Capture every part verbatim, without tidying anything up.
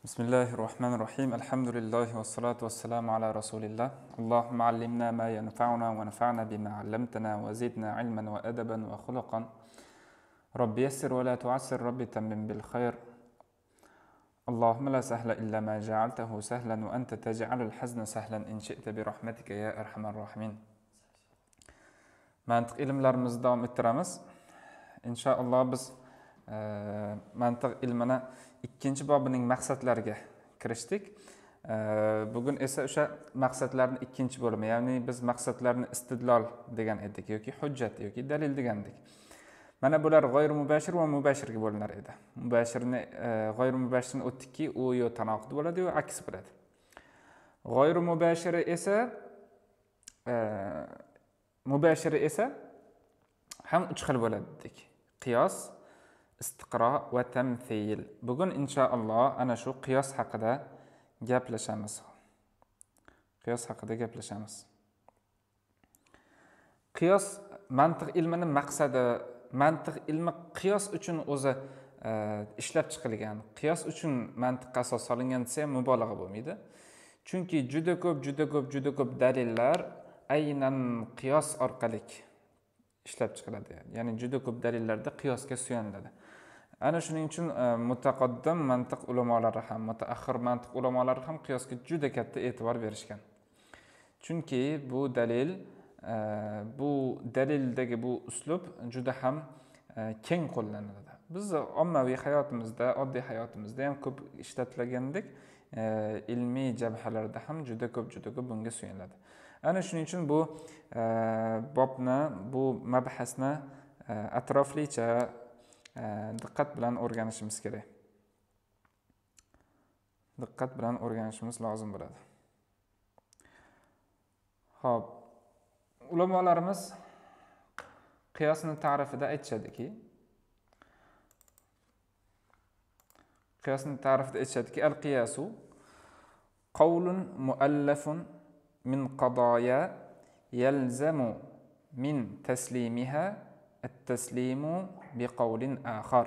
Bismillahirrahmanirrahim. Alhamdulillah ve salatu ve selamu ala Resulillah. Allahümme allimna ma yenfa'una ve nefa'na bima allamtana ve zidna ilmen ve edaben ve khuluqan. Rabbi yessir ve la tuassir, Rabbi temmim bil hayr. Allahümme la sahla illa ma ja'altahu sahlan ve ente tec'alul hazna sahlan in şi'te bi rahmetike ya erhamer rahimin. Mantiq ilmlarimizni davom ettiramiz. İnşallah biz e, mantiq ilmini ikkinchi bobining maqsadlariga kirishdik. Bugun esa o'sha maqsadlarning ikkinchi bo'limi, ya'ni biz maqsadlarni istidlol degan edik yoki hujjat yoki dalil degandik. Mana bular g'oyri mubashir va mubashirga bo'linar edi. Mubashirni g'oyri mubashirni o'tdikki, u yo tanoqud bo'ladi, yo aks bo'ladi. G'oyri mubashiri esa mubashiri esa ham uch xil bo'ladi dedik. Qiyos, istiqro va tamthil. Bugun inshaalloh ana shu qiyos haqida gaplashamiz. Qiyos haqida gaplashamiz. Qiyos mantiq ilmining maqsadi, mantiq ilmi qiyos uchun o'zi ishlab chiqilgan. Qiyos uchun mantiqqa asos solingan desa ham mubolag'a bo'lmaydi. Chunki juda ko'p, juda ko'p, juda ko'p dalillar aynan qiyos orqali ishlab chiqiladi. Ya'ni juda ko'p dalillarda qiyosga suyaniladi. Ana shuning uchun mutaqaddim mantiq ulamolari ham, mutaaxir mantiq ulamolari ham qiyosga juda katta e'tibor berishgan. Chunki bu dalil, bu dalildagi bu uslub juda ham keng qo'llaniladi. Biz ommaviy hayotimizda, oddiy hayotimizda ham ko'p ishlatilgandek, ilmiy jabhalarda ham juda ko'p, juda ko'p bunga suyaniladi. Ana shuning uchun bu bobni, bu mabhasni atroflicha diqqat bilan o'rganishimiz kerak. Diqqat bilan o'rganishimiz lozim bo'ladi. Xo'p, ulamolarimiz qiyosning ta'rifida aytishadiki, qiyosning ta'rifida aytishadiki, al-qiyasu qawlun muallafun min qadaya yalzamu min taslimiha at-taslimu bi qawlin akhar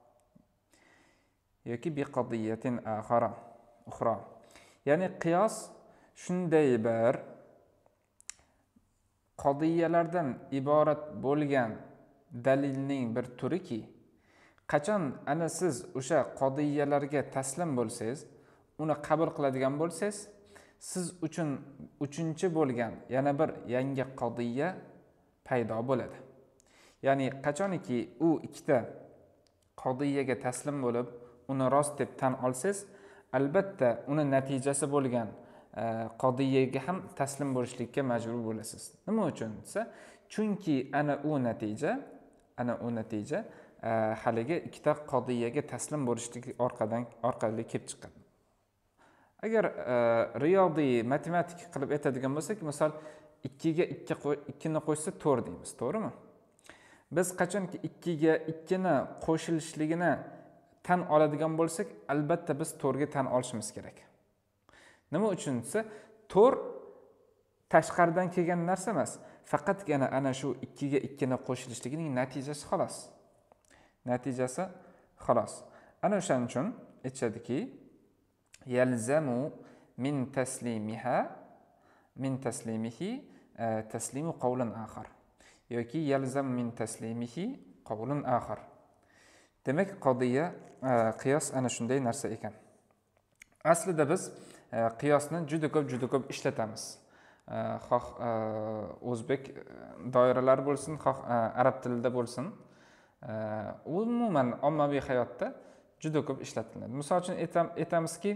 yoki bi qadiyatin akhara ukhra. Ya'ni qiyos shunday bir qadiyalardan iborat bo'lgan dalilning bir turiki, qachon ana siz o'sha qadiyalarga taslim bo'lsangiz, uni qabul qiladigan bo'lsangiz, siz uchun uchinchi bo'lgan yana bir yangi qadiya paydo bo'ladi. Ya'ni qachonki u ikkita qodiyaga taslim bo'lib, uni rost deb tan olsangiz, albatta uni natijasi bo'lgan qodiyaga ham taslim bo'lishlikka majbur bo'lasiz. Nima uchun desa, chunki ana u natija, ana u natija haligi ikkita qodiyaga taslim bo'lishlik orqadan orqali kelib chiqadi. Agar riyodiy matematik qilib aytadigan bo'lsak, misol ikkiga ikki ni qo'shsa to'rt deymiz, to'g'rimi? Biz qachonki ikkiga ikkini qo'shilishligini tan oladigan bo'lsak, albatta biz to'rtga tan olishimiz kerak. Nima uchun desa, to'rt tashqaridan kelgan narsa emas, faqatgina ana shu ikkiga ikkini qo'shilishligining natijasi xolos. Natijasi xolos. Ana o'shaning uchun aytishadiki, yalzamu min taslimiha min taslimihi taslimu qawlan akhar yoki yalzam min taslimihi qawlun akhar. Demak, qodiya qiyos ana shunday narsa ekan. Aslida biz qiyosni juda ko'p, juda ko'p ishlatamiz. Xoh o'zbek doiralari bo'lsin, xoh arab tilida bo'lsin, umuman ommaviy hayotda juda ko'p ishlatiladi. Misol uchun aytamizki,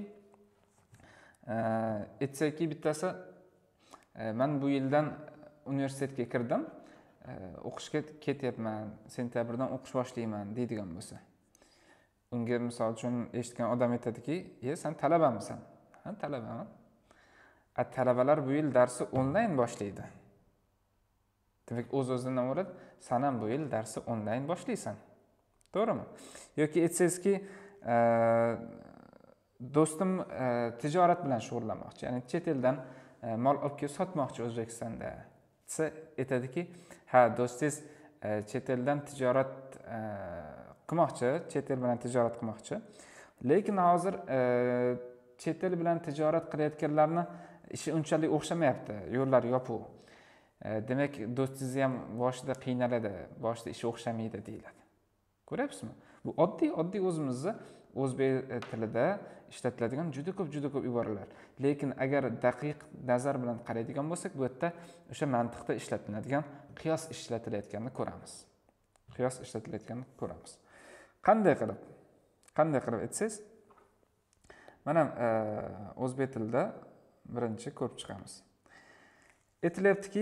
aytsaki bittasi, men bu yildan universitetga kirdim, o'qishga ketyapman, sentyabrdan o'qish boshlayman deydigan bo'lsa, unga misol uchun eshitgan odam aytadiki, "Ye, sen talabamisan?" "Ha, talabaman." "A, talabalar bu yil darsi onlayn boshlaydi." Demak, o'z-o'zidan o'rad, "Sen ham bu yil darsi onlayn boshlaysan." To'g'rimi? Yoki aytsangizki, do'stim tijorat bilan shug'ullanmoqchi, ya'ni chet eldan mol olib kelib sotmoqchi O'zbekistonda. Desa, aytadiki, "Ha, do'stingiz chet eldan tijorat qilmoqchi, chet el bilan tijorat qilmoqchi. Lekin hozir chet el bilan tijorat qilayotganlarni ishi unchalik o'xshamayapti, yo'llar yopiq. Demak, do'stingiz ham boshida qiynaladi, boshida ishi o'xshamaydi deyiladi. Ko'ryapsizmi? Bu oddiy oddiy o'zimizda o'zbek tilida ishlatiladigan juda ko'p juda ko'p iboralar. Lekin agar daqiq nazar bilan qaraydigan bo'lsak, bu yerda o'sha mantiqda ishlatiladigan qiyos ishlatilayotganini ko'ramiz. Qiyos ishlatilayotganini ko'ramiz. Qanday qilib? Qanday qilib aytsangiz? Mana o'zbek tilida birinchi ko'rib chiqamiz. Aytilyaptiki,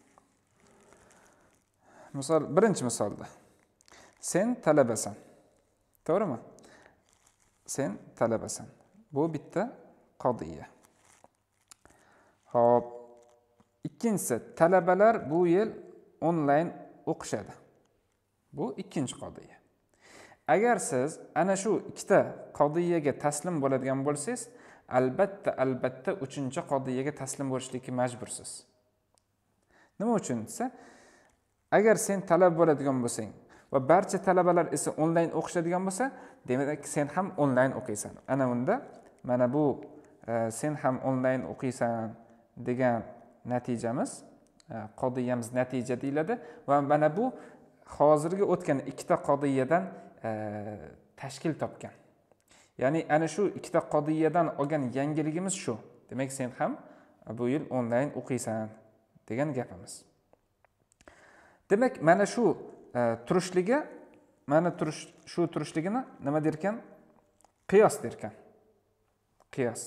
misol birinchi misolda sen talabasan. To'g'rimi? Sen talabasan. Bu bitta qodiya. Xo'p. Ikkinchisi, talabalar bu yil onlayn o'qishadi. Bu ikkinchi qodiya. Agar siz ana shu ikkita qodiyaga taslim bo'ladigan bo'lsangiz, albatta albatta uchinchi qodiyaga taslim bo'lishlikka majbursiz. Nima uchun desa, agar sen talab bo'ladigan bo'lsang va barcha talabalar esa onlayn o'qishadigan bo'lsa, demak sen ham onlayn o'qiysan. Ana unda mana bu e, sen ham onlayn o'qiysan degan natijamiz, e, qodiyamiz natija deyiladi va mana bu hozirgi o'tgan ikkita qodiyadan e, tashkil topgan. Ya'ni ana shu ikkita qodiyadan olgan yangiligimiz shu. Demak, sen ham bu yil onlayn o'qiysan degan gapimiz. Demak, mana shu e, turishligi, mana turish shu turishligini nima derkan? Qiyos derkan. Qiyos.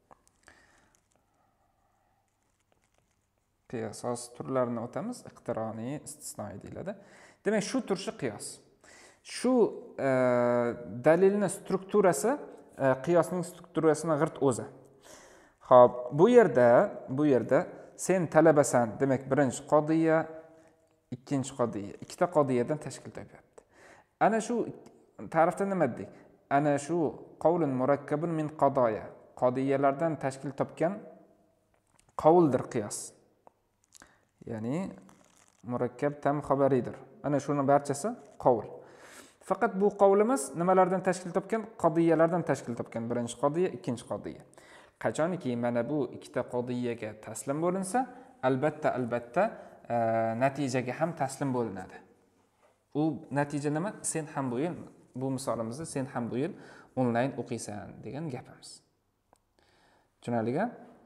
Qiyos hozir turlarini o'tamiz. Iqtironiy, istisnoiy deyiladi. Demak, shu turishi qiyos. Shu e, dalilni strukturasi e, qiyosning strukturasini g'irt o'zi. Xo'p, bu yerda, bu yerda sen talabasan, demak birinchi qodiya, ikkinchi qodiya, ikkita qodiyadan tashkil topyapti. Ana shu ta'rifda nima dedik? Ana shu qavlun murakkabun min qadoya, qodiyalardan tashkil topgan qavldir qiyos. Ya'ni murakkab tam xabaridir. Ana shuni barchasi qavl. Faqat bu qavlimiz nimalardan tashkil topgan? Qodiyalardan tashkil topgan. Birinchi qodiya, ikkinchi qodiya. Qachonki mana bu ikkita qodiyaga taslim bo'linsa, albatta albatta e, natijaga ham taslim bo'linadi. U natija nima? Sen ham bu yil, bu misolimizda sen ham bu yil onlayn o'qiysan degan gapimiz. Tushunarlimi?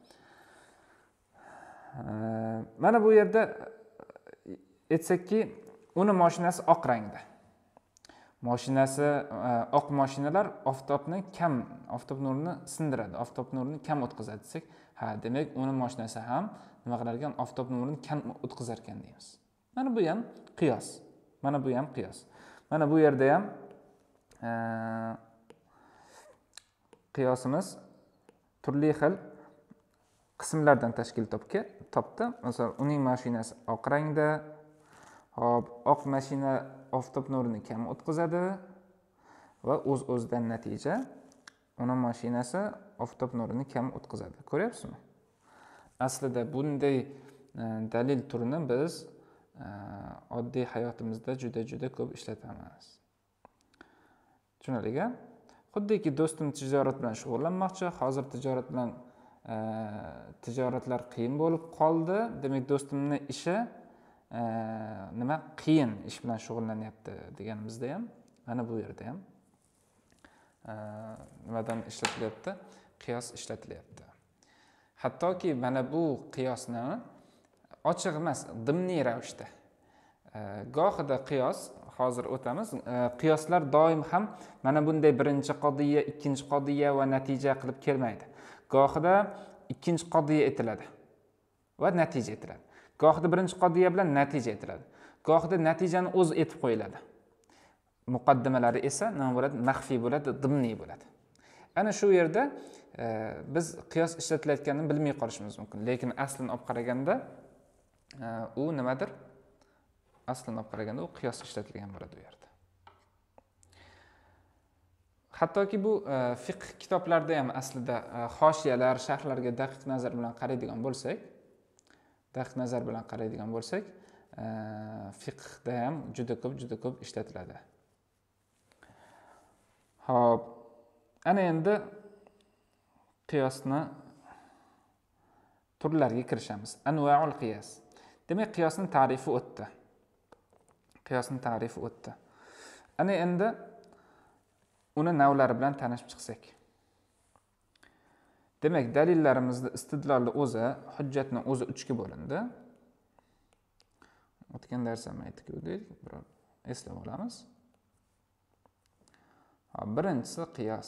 E, mana bu yerda aytsakki, uni mashinasi oq rangda. Mashinasi oq mashinalar oftobni kam, oftob nurini sindiradi, oftob nurini kam o'tkazadi desak, ha, demak uni mashinasi ham nima qilar ekan? Oftob nurini kam o'tkazar ekan deymiz. Mana bu ham qiyos. Mana bu ham qiyos. Mana bu yerda ham e, qiyosimiz turli xil qismlardan tashkil topga topdi. Masalan, uning mashinasi oq rangda. Hop, oq mashina oftob nurini kam o'tkazadi va o'z-o'zidan natija uning mashinasi oftob nurini kam o'tkazadi. Ko'ryapsizmi? Aslida bunday e, dalil turini biz e, oddiy hayotimizda juda-juda ko'p ishlatamiz. Tushunarlimi? Xuddiki do'stim tijorat bilan shug'ullanmoqchi, hozir tijorat bilan e, tijoratlar qiyin bo'lib qoldi. Demak, do'stimning ishi e, nima qiyin ish bilan shug'ullanyapti deganimizda ham mana bu yerda ham e, nimadan ishlatilyapti? Qiyos ishlatilyapti. Hattoki mana bu qiyosni ochiq emas, dimniy ravishda. E, gohida qiyos, hozir o'tamiz, e, qiyoslar doim ham mana bunday birinchi qodiya, ikkinchi qodiya va natija qilib kelmaydi. Gohida ikkinchi qodiya aytiladi va natija aytiladi. Gohida birinchi qodiya bilan natija aytiladi. Gohida natijani o'zi aytib qo'yiladi. Muqaddimalari esa nima bo'ladi? Maxfiy bo'ladi, dimniy bo'ladi. Ana shu yerda e, biz qiyos ishlatilayotganini bilmay qolishimiz mumkin. Lekin aslini olib qaraganda e, u nimadir? Aslini olib qaraganda u qiyos ishlatilgan bo'ladi u yerda. Hattoki bu e, fiqh kitoblarida ham aslida e, hoshiyalar, sharhlarga daqiq nazar bilan qaraydigan bo'lsak, daqiq nazar bilan qaraydigan bo'lsak, e, fiqhda ham juda ko'p, juda ko'p ishlatiladi. Hop, Ana endi qiyosni turlariga kirishamiz. Anvaul qiyos. Demak, qiyosning ta'rifi o'tdi. Qiyosning ta'rifi o'tdi. Ana endi uni navlari bilan tanishib chiqsak. Demak, dalillarimizda istidlolni o'zi, hujjatning o'zi uchga bo'lindi. O'tgan darsda aytib o'tdik, biror eslab olamiz. Birinchisi qiyos.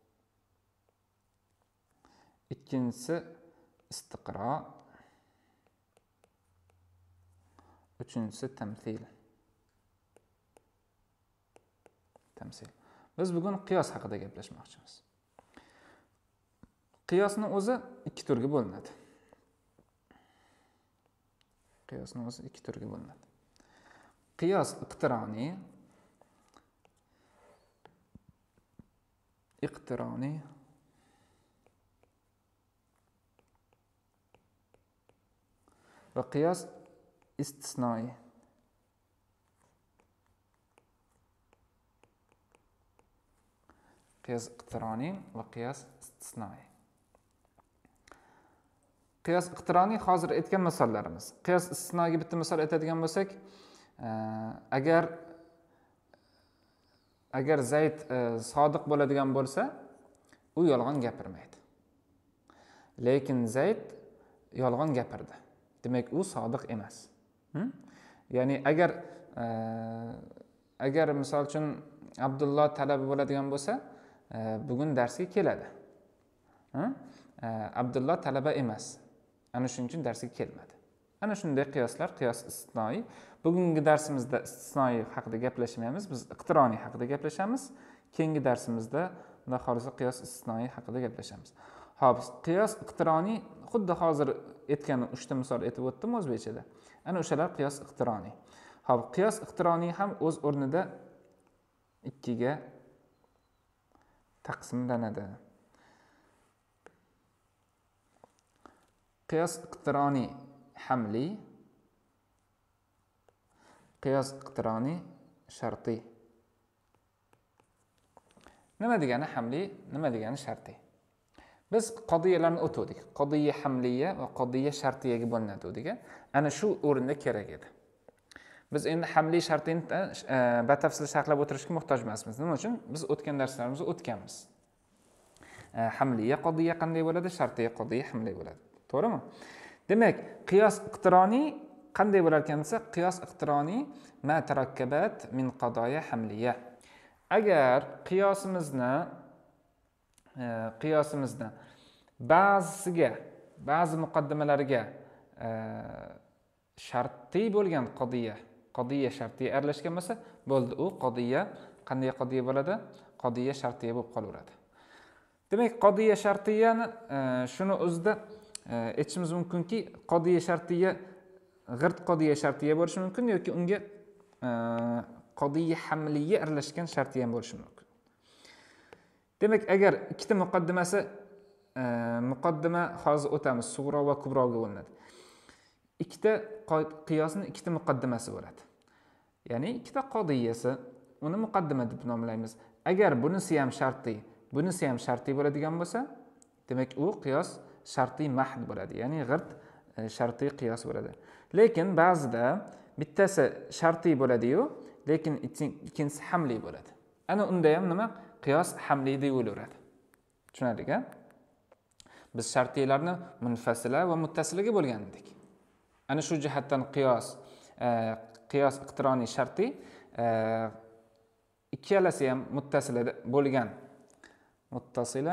Ikkinchisi istiqro. Uchinchisi tamsil. Tamsil. Biz bugun qiyos haqida gaplashmoqchimiz. Qiyosning o'zi ikki turga bo'linadi. Qiyosning o'zi ikki turga bo'linadi. Qiyos iqtironiy, iqtironiy va qiyos istisnoiy. Qiyos iqtironiy va qiyos istisnoiy. Qiyos iqtironiy hozir aytgan misollarimiz. Qiyos istisnoiga bitta misol aytadigan bo'lsak, agar agar Zayd sodiq bo'ladigan bo'lsa, u yolg'on gapirmaydi. Lekin Zayd yolg'on gapirdi. Demak, u sodiq emas. Ya'ni agar agar misol uchun Abdulloh talaba bo'ladigan bo'lsa, bugun darsga keladi. Abdulloh talaba emas. Ana shuning uchun darsga kelmadi. Ana shunday qiyoslar qiyos istisnoiy. Bugungi darsimizda istisnoiy haqida gaplashmaymiz, biz iqtironiy haqida gaplashamiz. Keyingi darsimizda xudo xolisa qiyos istisnoiy haqida gaplashamiz. Xo'p, qiyos iqtironiy xuddi hozir aytgan uchta misol aytib o'tdim o'zbekchada. Ana o'shalar qiyos iqtironiy. Xo'p, qiyos iqtironiy ham o'z o'rnida ikkiga taqsimlanadi. Qiyos iqtironiy hamli, qiyos iqtironiy shartiy. Nima degani hamli, nima degani shartiy? Biz qodiyalarni o'tdik. Qodiya hamliya va qodiya shartiyaga bo'linadi degan. Ana shu o'rinda kerak edi. Biz endi hamli shartini batafsil sharhlab o'tirishga muhtoj emasmiz. Nima uchun? Biz o'tgan darslarimizda o'tganmiz. Hamliya qodiya qanday bo'ladi? Shartiya qodiya hamliya bo'ladi. To'g'rimi? Demak, qiyos iqtironiy qanday bo'lar ekan desa, qiyos iqtironiy ma tarakkabat min qadoya hamliya. Agar qiyosimizni qiyosimizni ba'zisiga, ba'zi muqaddimalariga shartiy bo'lgan qodiya, qodiya shartiya aralashgan bo'lsa, bo'ldi, u qodiya qanday qodiya bo'ladi? Qodiya shartiya bo'lib qolaveradi. Demak, qodiya shartiyani shuni o'zida aytishimiz mumkinki, qodiya shartiya g'irt qodiya shartiya bo'lishi mumkin yoki unga qodiya hamliya aralashgan shartiya ham bo'lishi mumkin. Demak, agar ikkita muqaddimasi muqaddima hozir o'tamiz, sug'ro va kubroga bo'linadi. Ikkita qiyosning ikkita muqaddimasi bo'ladi. Ya'ni ikkita qodiyasi, uni muqaddima deb nomlaymiz. Agar bunisi ham shartiy, bunisi ham shartiy bo'ladigan bo'lsa, demak u qiyos shartiy mahd bo'ladi. Ya'ni g'irt shartiy qiyos bo'ladi. Lekin ba'zida bittasi shartiy bo'ladi-yu, lekin ikkinchisi hamli bo'ladi. Ana unda ham nima? Qiyos hamli deb o'ylaveradi. Tushunarli-ku? Biz shartiylarni munfasila va muttasilaga bo'lgan edik. Ana shu jihatdan qiyos qiyos iqtironiy shartiy ikkalasi ham muttasila bo'lgan. Muttasila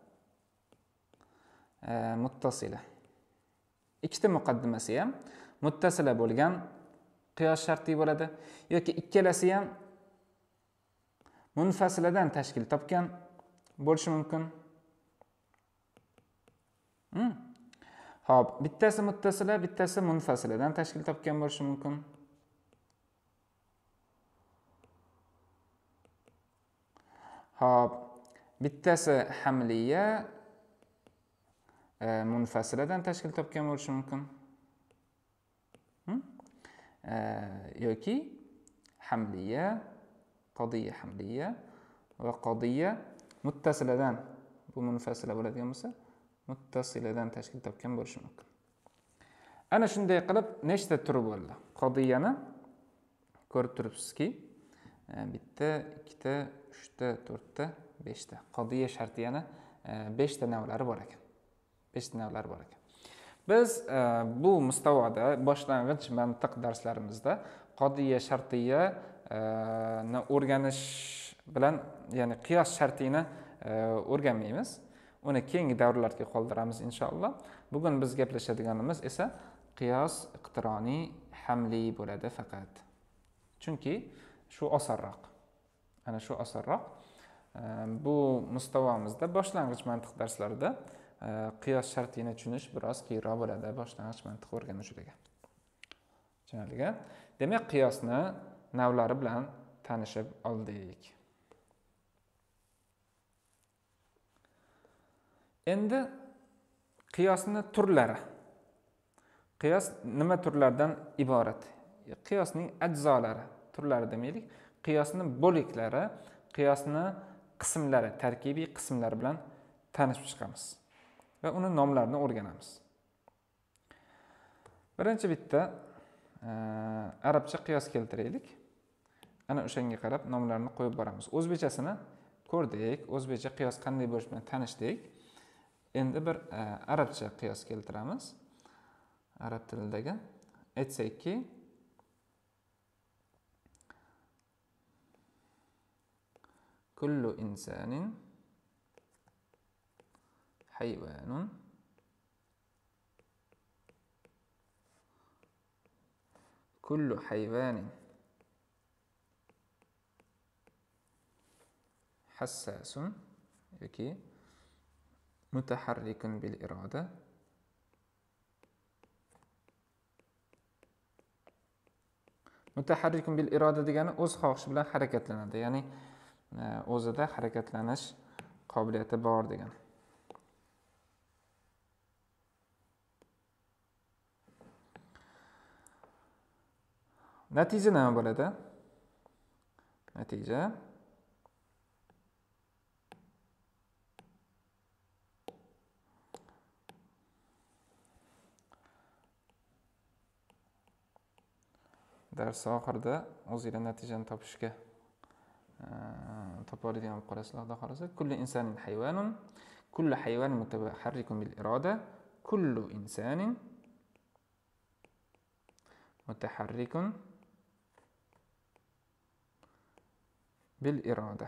muttasila. Ikkita muqaddimasi ham muttasila bo'lgan qiyos shartiy bo'ladi yoki ikkalasi ham munfasiladan tashkil topgan bo'lishi mumkin. Hmm. Xo'p, bittasi muttasila, bittasi munfasiladan tashkil topgan bo'lishi mumkin. Xo'p, bittasi hamliya munfasiladan tashkil topgan bo'lishi mumkin. Hmm? yoki hamliya, qodiya hamliya va qodiya muttasiladan, bu munfasila bo'ladigan bo'lsa, muttasiladan tashkil topgan bo'lishi mumkin. Ana shunday qilib nechta turi bo'ldi? Qodiyani ko'rib turibsizki, bitta, ikkita, uchta, to'rtta, beshta. Qodiya shartiyani beshta navlari bor ekan. beshta navlari bor ekan. Biz bu mustavoda boshlang'ich mantiq darslarimizda qodiya shartiyani o'rganish bilan, ya'ni qiyos shartiyini o'rganmaymiz. Uni keyingi davrlarga qoldiramiz inshaalloh. Bugun biz gaplashadiganimiz esa qiyos iqtironiy hamli bo'ladi faqat. Chunki shu osonroq. Ana shu osonroq. Bu mustavomizda boshlang'ich mantiq darslarida qiyos shartini tushunish biroz qiyinroq bo'ladi boshlang'ich mantiq o'rganuvchilarga. Tushunarli? Demak, qiyosni navlari bilan tanishib oldik. Endi qiyosning turlari. Qiyos nima turlardan iborat? Qiyosning ajzolari, turlari demaylik, qiyosning bo'liklari, qiyosning qismlari, tarkibiy qismlari bilan tanishib chiqamiz va uni nomlarini o'rganamiz. Birinchi bitta arabcha qiyos keltiraylik. Ana o'shanga qarab nomlarini qo'yib boramiz. O'zbekchasini ko'rdik, o'zbekcha qiyos qanday bo'lishi bilan tanishdik. Endi bir arabcha qiyos keltiramiz. Arab tilidagi aytsakki, kullu insanin hayvanun kullu hayvanin hassasun yoki mutaharrikun bil iroda mutaharrikun bil iroda degani o'z xohishi bilan harakatlanadi, ya'ni o'zida harakatlanish qobiliyati bor degani. Natija nima bo'ladi? Natija dars oxirida o'zingizlar natijani topishga topa oladigan bo'lib qolasizlar, xudo xolasa. Kullu insanin hayvanun, kullu hayvanin mutaharrikun bil iroda, kullu insanin mutaharrikun bil iroda.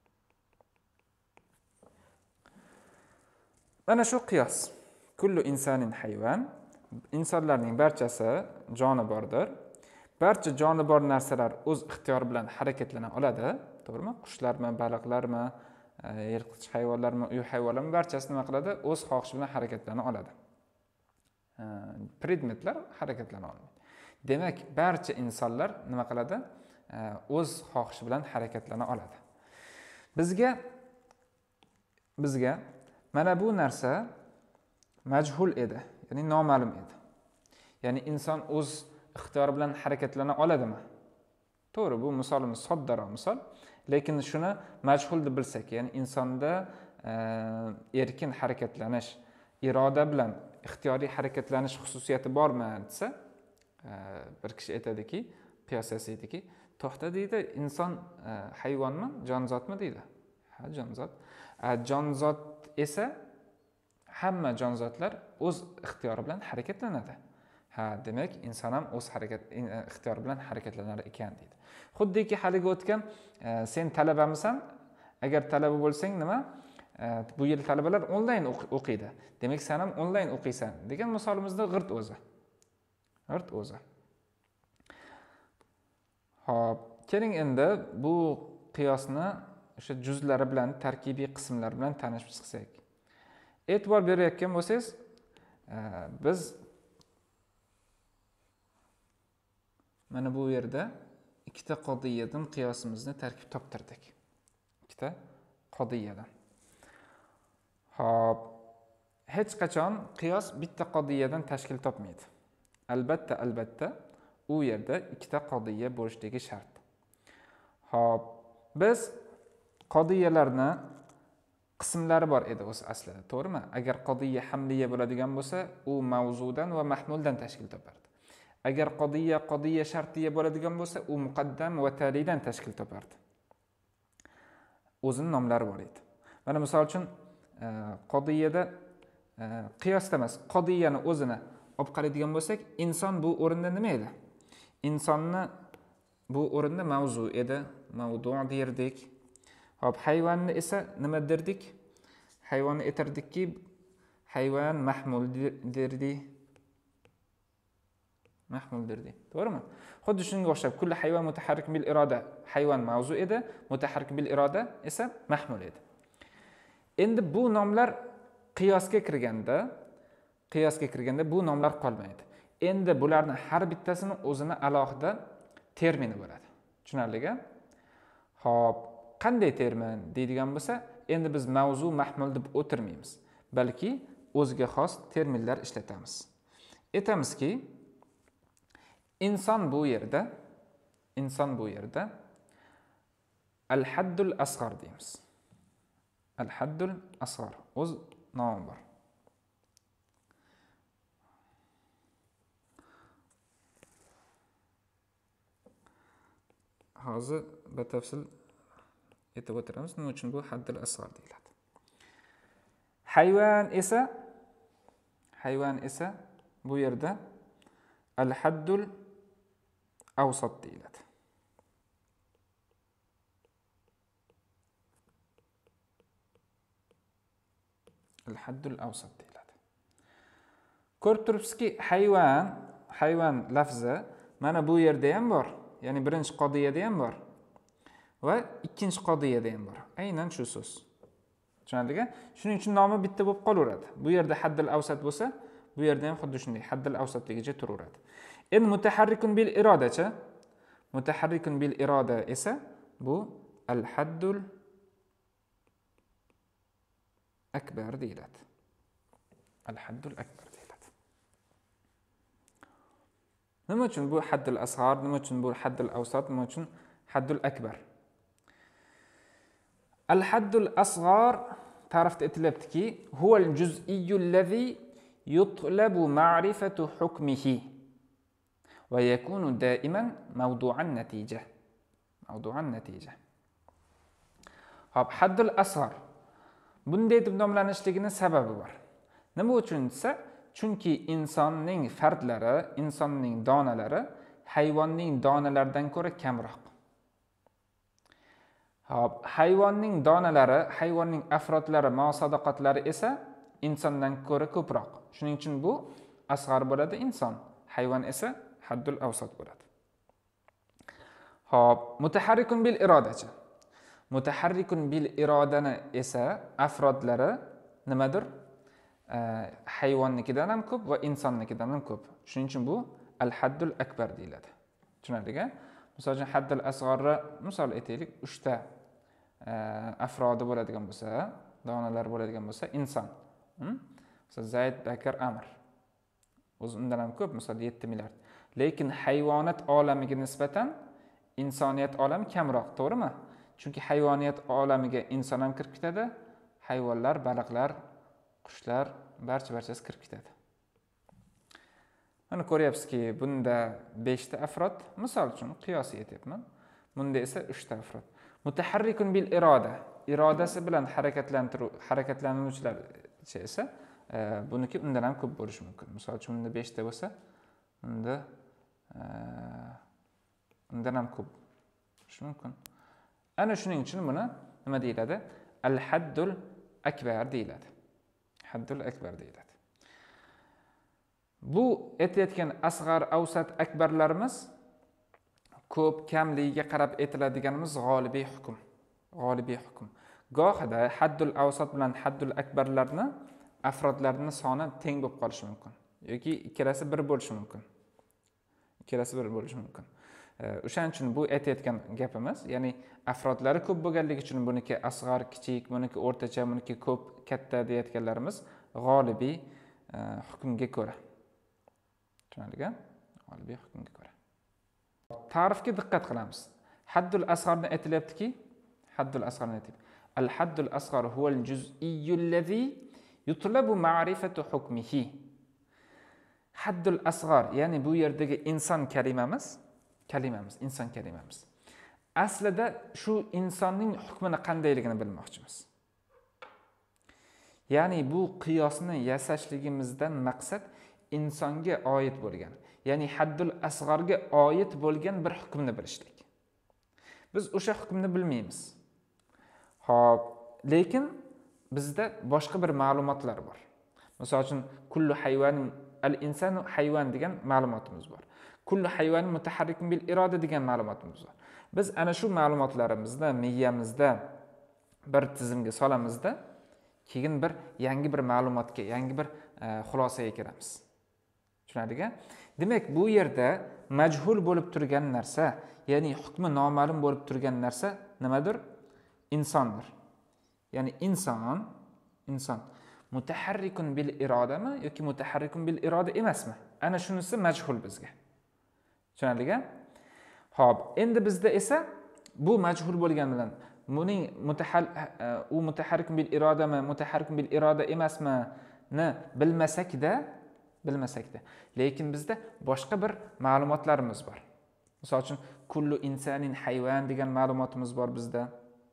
Ana shu qiyos. Kullu insanin hayvan, insonlarning barchasi jonibordir. Barcha jonibor narsalar o'z ixtiyori bilan harakatlana oladi, to'g'rimi? Qushlarmi, baliqlarmi, yirtqich hayvonlarmi, uy hayvonlarmi barchasi nima qiladi? O'z xohishi bilan harakatlana oladi. Predmetlar harakatlana olmaydi. Demak, barcha insonlar nima qiladi? O'z xohishi bilan harakatlana oladi. Bizga bizga mana bu narsa majhul edi, ya'ni noma'lum edi. Ya'ni inson o'z ixtiyori bilan harakatlana oladimi? To'g'ri, bu misolimiz soddaroq misol, lekin shuni majhul deb bilsak, ya'ni insonda erkin harakatlanish, iroda bilan ixtiyoriy harakatlanish xususiyati bormi desa, bir kishi aytadiki, qiyos yasaydiki, to'xta deydi, inson hayvonmi, jonzotmi deydi. Ha, jonzot. Jonzot esa hamma jonzotlar o'z ixtiyori bilan harakatlanadi. Ha, demak, inson ham o'z harakat ixtiyori bilan harakatlanar ekan deydi. Xuddiki haliga o'tgan, sen talabamisan, agar talaba bo'lsang nima? Bu yil talabalar onlayn o'qiydi. Demak, sen ham onlayn o'qiysan degan misolimizda g'irt o'zi. G'irt o'zi. Xo'p, keling endi bu qiyosni o'sha juzlari bilan, tarkibiy qismlari bilan tanishib chiqsak. E'tibor berayotgan bo'lsangiz, biz mana bu yerda ikkita qodiyadan qiyosimizni tarkib toptirdik. Ikkita qodiyadan. Xo'p, hech qachon qiyos bitta qodiyadan tashkil topmaydi. Albatta, albatta u yerda ikkita qodiya bo'lishligi shart. Xo'p, biz qodiyalarni qismlari bor edi o'zi aslida, to'g'rimi? Agar qodiya hamliya bo'ladigan bo'lsa, u mavzudan va mahmuldan tashkil topardi. Agar qodiya qodiya shartiya bo'ladigan bo'lsa, u muqaddam va talidan tashkil topardi. O'zining nomlari bor edi. Mana misol uchun qodiyada qiyosda emas, qodiyani o'zini olib qaraydigan bo'lsak, inson bu o'rinda nima edi? Insonni bu o'rinda mavzu edi, mavdu derdik. Hop, hayvonni esa nima derdik? Hayvonni aytardikki, hayvon mahmul derdik. Mahmul derdik. To'g'rimi? Xuddi shunga o'xshab, kulli hayvon mutaharrik bil iroda, hayvon mavzu edi, mutaharrik bil iroda esa mahmul edi. Endi bu nomlar qiyosga kirganda, qiyosga kirganda bu nomlar qolmaydi. Endi bularning har bittasini o'zini alohida termini bo'ladi. Tushunarlimi? Xo'p, qanday termin deydigan bo'lsa, endi biz mavzu mahmul deb o'tirmaymiz, balki o'ziga xos terminlar ishlatamiz. Aytamizki, inson bu yerda, inson bu yerda al-haddul asghar deymiz. Al-haddul asghar o'z nomi bor. Hozir batafsil aytib o'tiramiz, nima uchun bu haddul asghar deyiladi. Hayvon esa hayvon esa bu yerda al-haddul awsat deyiladi. Al-haddul awsat deyiladi. Ko'rib turibsizki, hayvon, hayvon lafzi mana bu yerda ham bor. Ya'ni birinchi qodiyada ham bor va ikkinchi qodiyada ham bor. Aynan shu so'z. Tushunarlimi? Shuning uchun nomi bitta bo'lib qolaveradi. Bu yerda haddul awsat bo'lsa, bu yerda ham xuddi shunday haddul awsatligicha turaveradi. Endi mutaharrikun bil irodacha, mutaharrikun bil iroda esa bu al-haddul akbar deyiladi. Al-haddul akbar deyiladi. Nima uchun bu haddul asghar, nima uchun bu haddul awsat, nima uchun haddul akbar? Al-haddul asghar ta'rifda aytilyaptiki, huwal juz'iyyul ladzi yutlabu ma'rifatu hukmihi va yakunu daiman mawdu'an natija. Mawdu'an natija. Hop, haddul asghar bunday deb nomlanishligining sababi bor. Nima uchun desa, chunki insonning fardlari, insonning donalari hayvonning donalaridan ko'ra kamroq. Hop, hayvonning donalari, hayvonning afrodlari, musadaqatlari esa insondan ko'ra ko'proq. Shuning uchun bu asghar bo'ladi inson, hayvon esa haddul awsat bo'ladi. Hop, mutaharrikun bil irodachi. Mutaharrikun bil irodani esa afrodlari nimadir? Hayvonnikidan ham ko'p va insonnikidan ham ko'p. Shuning uchun bu al-haddul akbar deyiladi. Tushunarlimi? Misol uchun haddul asg'orni misol aytaylik, uchta afrodi bo'ladigan bo'lsa, donalar bo'ladigan bo'lsa, inson. Misol Zayd, Bakr, Amr. O'zi undan ham ko'p, misol yetti milliard. Lekin hayvonot olamiga nisbatan insoniyat olami kamroq, to'g'rimi? Chunki hayvoniyat olamiga inson ham kirib ketadi, hayvonlar, baliqlar, qushlar barcha-barchasi kirib ketadi. Mana ko'ryapsizki, bunda besh ta afrod, misol uchun qiyosiy aytyapman. Bunda esa uch ta afrod. Mutaharrikun bil iroda, irodasi bilan harakatlantiruvchi harakatlanuvchilar esa buniki undan ham ko'p bo'lishi mumkin. Misol uchun bunda besh ta bo'lsa, unda undan ham ko'p bo'lishi mumkin. Ana shuning uchun buni nima deyiladi? Al-haddul akbar deyiladi. Haddul akbar deyiladi. Bu aytayotgan asg'ar, avsat, akbarlarimiz ko'p kamligiga qarab aytiladiganimiz g'olibiy hukm. G'olibiy hukm. Gohida haddul avsat bilan haddul akbarlarni afrodlarning soni teng bo'lib qolishi mumkin yoki ikkalasi bir bo'lishi mumkin. Ikkalasi bir bo'lishi mumkin. O'shaning uchun bu aytayotgan gapimiz, ya'ni afrodlari ko'p bo'lganligi uchun buniki asg'ar, kichik, buniki o'rtacha, buniki ko'p, katta deyotganlarimiz g'olibiy hukmga ko'ra. Tushunarlimi? G'olibiy hukmga ko'ra. Ta'rifga diqqat qilamiz. Haddul asg'arni aytilyaptiki, haddul asg'arni aytib. Al-haddul asghar huval juz'iyyullazi yutlabu ma'rifatu hukmihi. Haddul asghar, ya'ni bu yerdagi inson kalimamiz, kalimamiz, inson kalimamiz. Aslida shu insonning hukmini qandayligini bilmoqchimiz. Ya'ni bu qiyosni yasashligimizdan maqsad insonga oid bo'lgan, ya'ni haddul asg'arga oid bo'lgan bir hukmni bilishlik. Biz o'sha hukmni bilmaymiz. Xo'p, lekin bizda boshqa bir ma'lumotlar bor. Misol uchun kullu hayvan al-insanu hayvan degan ma'lumotimiz bor. Kullu hayvan mutaharrikun bil iroda degan ma'lumotimiz bor. Biz ana shu ma'lumotlarimizni miyamizda bir tizimga solamizda, keyin bir yangi bir ma'lumotga, yangi bir xulosaga kiramiz. Tushunadingmi? Demak, bu yerda majhul bo'lib turgan narsa, ya'ni hukmi noma'lum bo'lib turgan narsa nimadir? İnsondir. Ya'ni inson, inson mutaharrikun bil irodami yoki mutaharrikun bil iroda emasmi? Ana shunisi majhul bizga. Tushunadingmi? Xo'p, endi bizda esa bu majhul bo'lgani bilan buning mutahal u mutaharrikun bil irodami, mutaharrikun bil iroda emasmi ni bilmasak-da, bilmasak-da. Lekin bizda boshqa bir ma'lumotlarimiz bor. Misol uchun kullu insanin hayvan degan ma'lumotimiz bor bizda.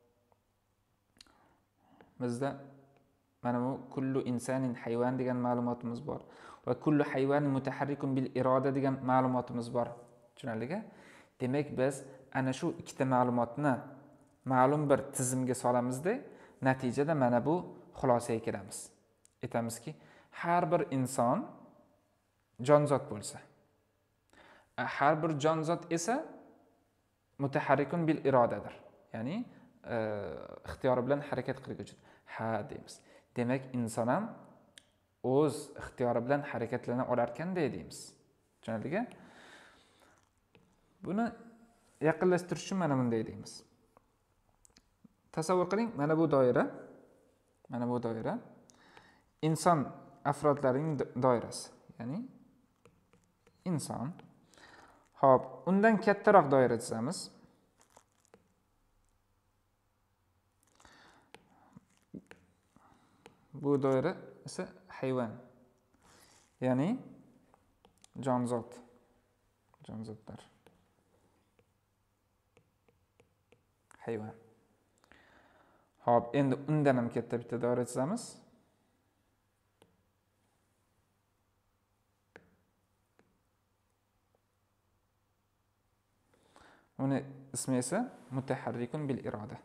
Bizda mana bu kullu insanin hayvan degan ma'lumotimiz bor va kullu hayvanin mutaharrikun bil iroda degan ma'lumotimiz bor. Tushunarlimi? Demak, biz ana shu ikkita ma'lumotni ma'lum bir tizimga solamizda, natijada mana bu xulosaga kelamiz. Aytamizki, har bir inson jonzot bo'lsa, har bir jonzot esa mutaharrikun bil irodadir. Ya'ni ixtiyori bilan harakat qiluvchidir. Ha deymiz. Demak, inson ham o'z ixtiyori bilan harakatlana olar ekan-da deymiz. Tushunarlimi? Buni yaqinlashtirish uchun mana bunday deymiz. Tasavvur qiling, mana bu doira, mana bu doira inson afrodlarining doirasi, ya'ni inson. Xo'p, undan kattaroq doira chizamiz. Bu doira esa hayvon. Ya'ni jonzot. Jonzotlar. Hayvon. Xo'p, endi undan ham katta bitta doira chizamiz. Uni ismi esa mutaharrikun bil iroda.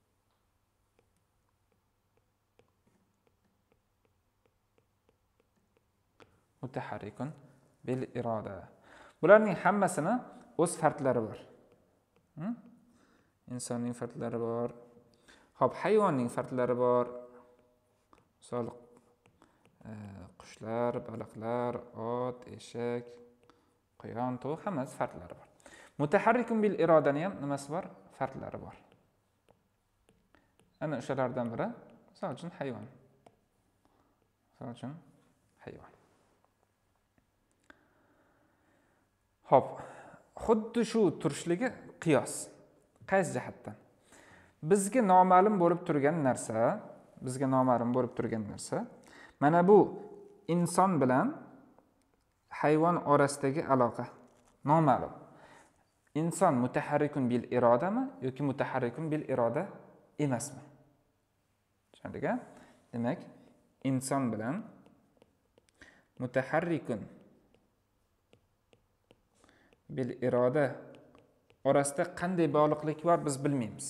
Mutaharrikun bil iroda. Bularning hammasini o'z farqlari bor. İnsonning farqlari bor. Xo'p, hayvonning farqlari bor. Misol qushlar, baliqlar, ot, eshak, quyon, tovuq hammasi farqlari bor. Mutaharrikun bil irodani ham nimasi bor? Farqlari bor. Ana o'shalardan biri, misol uchun hayvon. Misol uchun hayvon. Xo'p, xuddi shu turishligi qiyos. Qaysi jihatdan? Bizga noma'lum bo'lib turgan narsa, bizga noma'lum bo'lib turgan narsa, mana bu inson bilan hayvon orasidagi aloqa noma'lum. İnson mutaharrikun bil irodami yoki mutaharrikun bil iroda emasmi? Tushundingmi? Demak, inson bilan mutaharrikun bil iroda orasida qanday bog'liqlik bor biz bilmaymiz.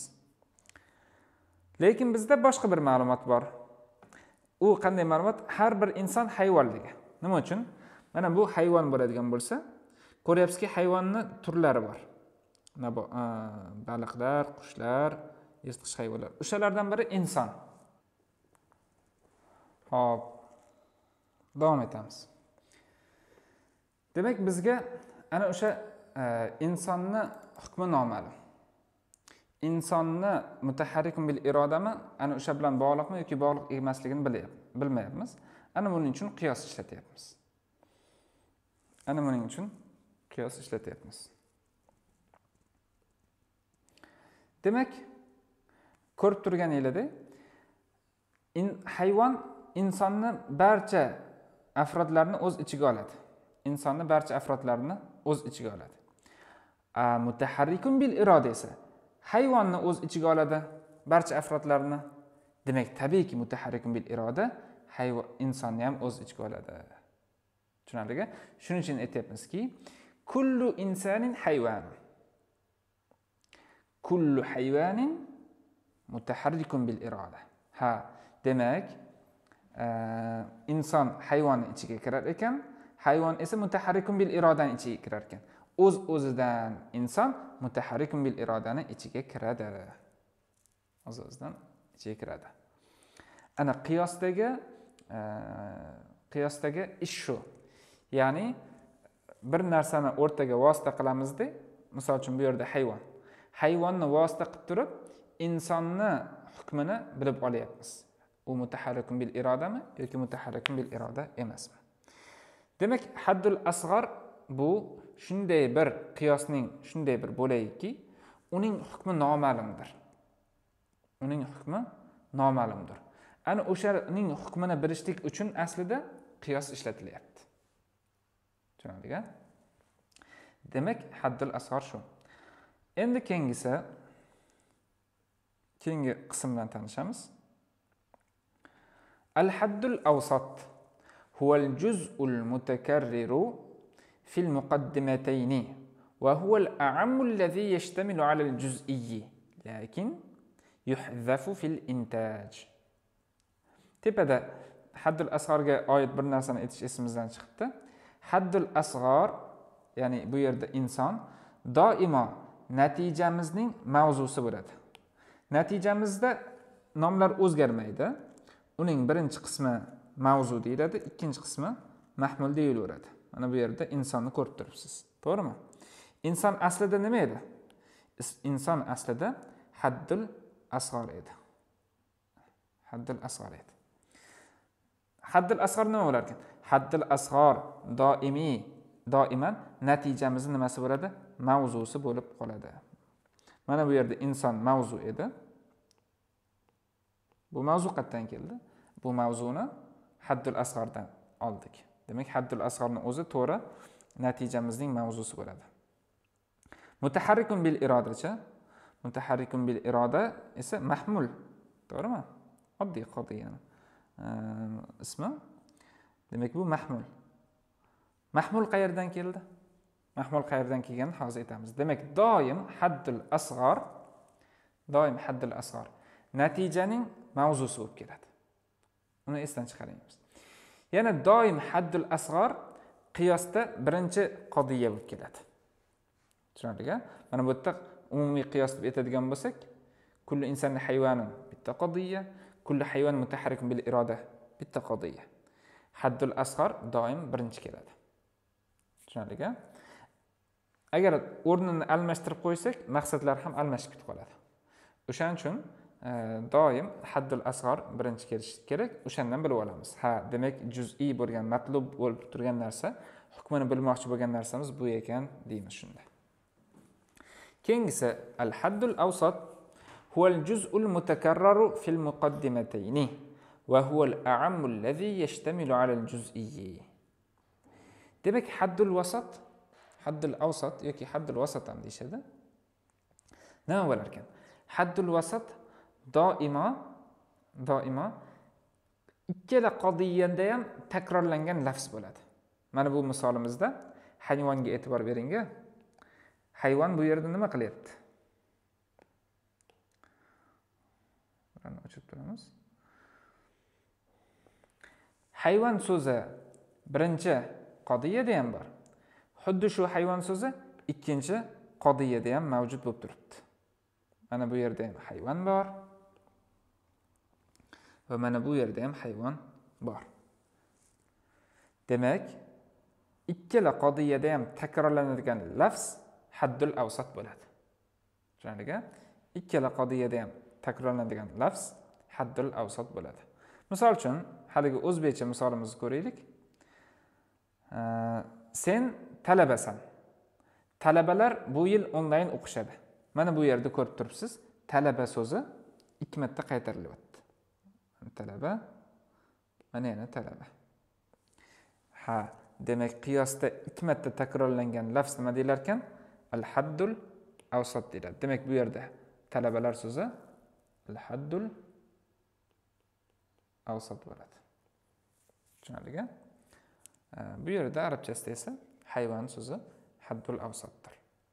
Lekin bizda boshqa bir ma'lumot bor. U qanday ma'lumot? Har bir inson hayvonligi. Nima uchun? Mana bu hayvon bo'ladigan bo'lsa, ko'ryapsizki, hayvonning turlari bor. Baliqlar, qushlar, yirtqich hayvonlar. O'shalardan biri inson. Hop. Davom etamiz. Demak, bizga ana o'sha insonni hukmi noma'lum. İnsonni mutaharrikun bil irodami ana o'sha bilan bog'liqmi yoki bog'liq emasligini bilmayapmiz. Ana buning uchun qiyos ishlatyapmiz. Ana buning uchun qiyos ishlatyapmiz. Demak, ko'rib turganingizda in, hayvon insonni barcha afrodlarni o'z ichiga oladi. Insonni barcha afrodlarini o'z ichiga oladi. A mutaharrikun bil iroda esa hayvonni o'z ichiga oladi, barcha afrodlarini. Demak, tabiiyki mutaharrikun bil iroda hayvon insonni ham o'z ichiga oladi. Tushunarlimi? Shuning uchun aytyapmizki, kullu insanin hayvan. Kullu hayvanin mutaharrikun bil iroda. Ha, demak, inson hayvonning ichiga kirar ekan, hayvon esa mutaharrikun bil irodaning ichiga kirar ekan. O'z-o'zidan inson mutaharrikun bil irodani ichiga kiradi. O'z-o'zidan ichiga kiradi. Ana qiyosdagi qiyosdagi ish shu. Ya'ni bir narsani o'rtaga vosita qilamizda, misol uchun bu yerda hayvon. Hayvonni vosita qilib turib, insonni hukmini bilib olyapmiz. U mutaharrikun bil irodami yoki mutaharrikun bil iroda emasmi? Demak, haddul asg'ar bu shunday bir qiyosning shunday bir bo'lagiki, uning hukmi noma'lumdir. Uning hukmi noma'lumdir. Ana o'shaning hukmini bilishlik uchun aslida qiyos ishlatilyapti. Tushunarlimi? Demak, haddul asg'ar shu. Endi keyingisi keyingi qism bilan tanishamiz. Al-haddul awsat huwa al-juz'ul mutakarriru fi al-muqaddimatayn wa huwa al-a'ammu alladhi yashtamilu 'ala al-juz'iyyi lakin yuhzafu fi al-intaj. Tepada haddul asg'arga oid bir narsani aytish esimizdan chiqdi. Haddul asg'ar, ya'ni bu yerda inson doimo natijamizning mavzusi bo'ladi. Natijamizda nomlar o'zgarmaydi. Uning birinchi qismi mavzu deyiladi, ikkinchi qismi mahmul deyilaveradi. Mana bu yerda insonni ko'rib turibsiz. To'g'rimi? Inson aslida nima edi? Inson aslida haddul asg'ar edi. Haddul asg'ar edi. Haddul asg'ar nima bo'lar ekan? Haddul asg'ar doimiy, doiman natijamizni nimasi bo'ladi? Mavzusi bo'lib qoladi. Mana bu yerda inson mavzu edi. Bu mavzu qayerdan keldi? Bu mavzuni haddul asg'ardan oldik. Demak, haddul asg'arning o'zi to'g'ri natijamizning mavzusi bo'ladi. Mutaharrikun bil irodacha, mutaharrikun bil iroda esa mahmul, to'g'rimi? Oddiy qodiyani ismi. Demak, bu mahmul. Mahmul qayerdan keldi? Mahmul qayerdan kelganini hozir aytamiz. Demak, doim haddul asg'ar, doim haddul asg'ar natijaning mavzusi bo'lib keladi. Uni esdan chiqaramiz. Yana doim haddul asg'ar qiyosda birinchi qodiya bo'lib keladi. Tushunarlimi? Mana bu yerda umumiy qiyos deb aytadigan bo'lsak, kullu insonni hayvonun bitta qodiya, kullu hayvon mutaharrikun bil iroda bitta qodiya. Haddul asg'ar doim birinchi keladi. Tushunarlimi? Agar o'rnini almashtirib qo'ysak, maqsadlar ham almashib ketib qoladi. O'shaning uchun doim haddul asg'ar birinchi kelishi kerak. O'shandan bilib olamiz. Ha, demak, juz'iy bo'lgan, matlub bo'lib turgan narsa, hukmini bilmoqchi bo'lgan narsamiz bu ekan deymiz shunda. Keyingisi al-haddul awsat huwa al-juz'ul mutakarraru fil muqaddimatayn wa huwa al-a'ammu alladhi yashtamilu 'ala al-juz'iyyi. Demak, haddul wasat, haddul awsat yoki haddul wasat ham deyshadi. Nima bo'lar ekan? Haddul wasat doimo doimo ikkala qodiyanda ham takrorlangan lafz bo'ladi. Mana bu misolimizda hayvonga e'tibor bering. Hayvon bu yerda nima qilyapti? Buni ochib turamiz. Hayvon so'zi birinchi qodiyada ham bor. Xuddi shu hayvon so'zi ikkinchi qodiyada ham mavjud bo'lib turibdi. Mana bu yerda ham hayvon bor. Va mana bu yerda ham hayvon bor. Demak, ikkala qodiyada ham takrorlanadigan lafz haddul awsat bo'ladi. Tushunarlimi? Ikkala qodiyada ham takrorlanadigan lafz haddul awsat bo'ladi. Misol uchun, haligi o'zbekcha misolimizni ko'raylik. Sen talabasan. Talabalar bu yil onlayn o'qishadi. Mana bu yerda ko'rib turibsiz, talaba so'zi ikki marta qaytarilyapti. Talaba, mana yana talaba. Ha, demak qiyosda ikki marta takrorlangan lafz nima deyilar ekan? Al-haddul avsat deyiladi. Demak bu yerda talabalar so'zi al-haddul avsat bo'ladi. Tushunarlimi? Bu yerda arabchasida esa hayvon so'zi haddul avsatdir.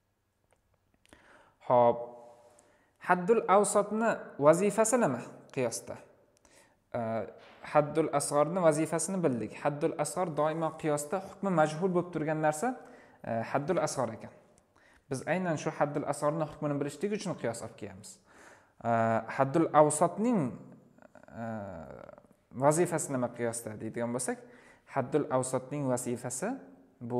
Xo'p, haddul avsatni vazifasi nima qiyosda? Haddul asg'orni vazifasini bildik. Haddul asg'or doimo qiyosda hukmi majhul bo'lib turgan narsa haddul asg'or ekan. Biz aynan shu haddul asg'orning hukmini bilishlik uchun qiyos olib kelamiz. Haddul avsatning vazifasi nima qiyosda deydigan bo'lsak, haddul avsatning vazifasi bu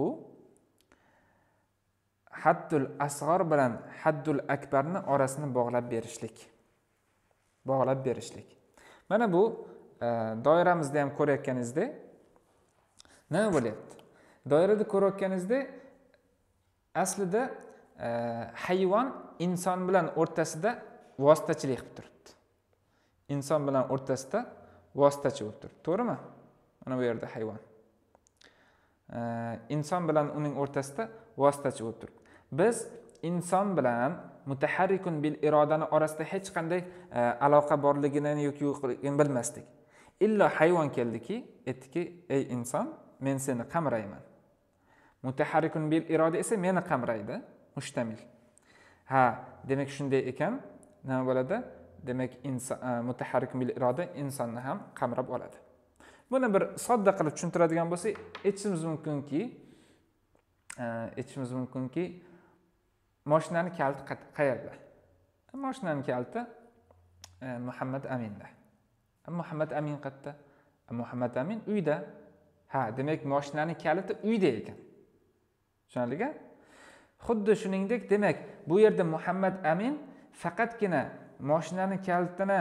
haddul asg'or bilan haddul akbarni orasini bog'lab berishlik. Bog'lab berishlik. Mana bu doiramizda ham ko'rayotganingizda nima bo'lyapti? Doirada ko'rayotganingizda aslida hayvon inson bilan o'rtasida vositachilik qilib turibdi. Inson bilan o'rtasida vositachi bo'lib turibdi. To'g'rimi? Mana bu yerda hayvon. Inson bilan uning o'rtasida vositachi bo'lib turibdi. Biz inson bilan mutaharrikun bil irodani orasida hech qanday aloqa borligini yoki yo'qligini bilmasdik. Illo hayvon keldiki, aytdiki, ey inson, men seni qamrayman. Mutaharrikun bil iroda esa meni qamraydi, mushtamil. Ha, demak shunday ekan, nima bo'ladi? Demak inson mutaharrikun bil iroda insonni ham qamrab oladi. Buni bir sodda qilib tushuntiradigan bo'lsak, aytishimiz mumkinki, aytishimiz mumkinki, mashinani kaliti qayerda? Mashinani kaliti Muhammad Aminda. Muhammad Amin qayerda? Muhammad Amin uyda. Ha, demak mashinani kaliti uyda ekan. Tushunarlimi? Xuddi shuningdek, demak, bu yerda Muhammad Amin faqatgina mashinani kalitini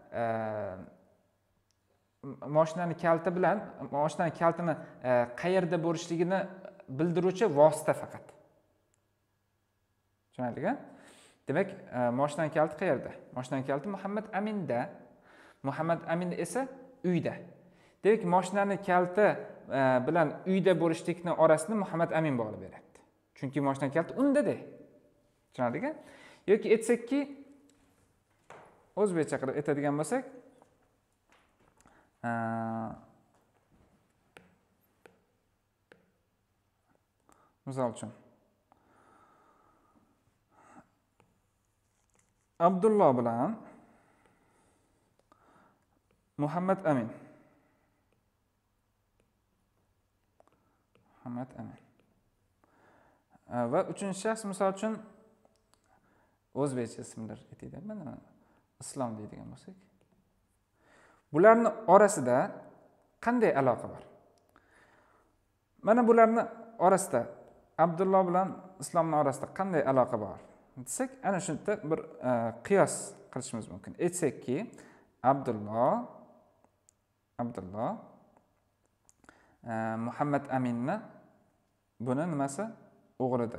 mashinani kaliti bilan mashinani kalitini qayerda bo'lishligini bildiruvchi vosita faqat. Tushunarlimi? Demak, mashinani kaliti qayerda? Mashinani kaliti Muhammad Aminda. Muhammad Amin esa uyda. Demak, mashinani kaliti bilan uyda bo'lishlikning orasini Muhammad Amin bog'lab beradi. Chunki mashinani kaliti unda-da. Tushunarlimi? Yoki aytsakki, o'zbekcha qilib aytadigan bo'lsak, misol uchun Abdulloh bilan Muhammad Amin. Muhammad Amin. Va uchinchi shaxs misol uchun o'zbekcha ismlar aytaylik, mana Islom deydigan bo'lsak. Bularning orasida qanday aloqa bor? Mana bularning orasida Abdulloh bilan Islomning orasida qanday aloqa bor? Desak, ana shunda bir qiyos qilishimiz mumkin. Aytsakki, Abdulloh Abdulloh Muhammad Aminni buni nimasi? O'g'lidir.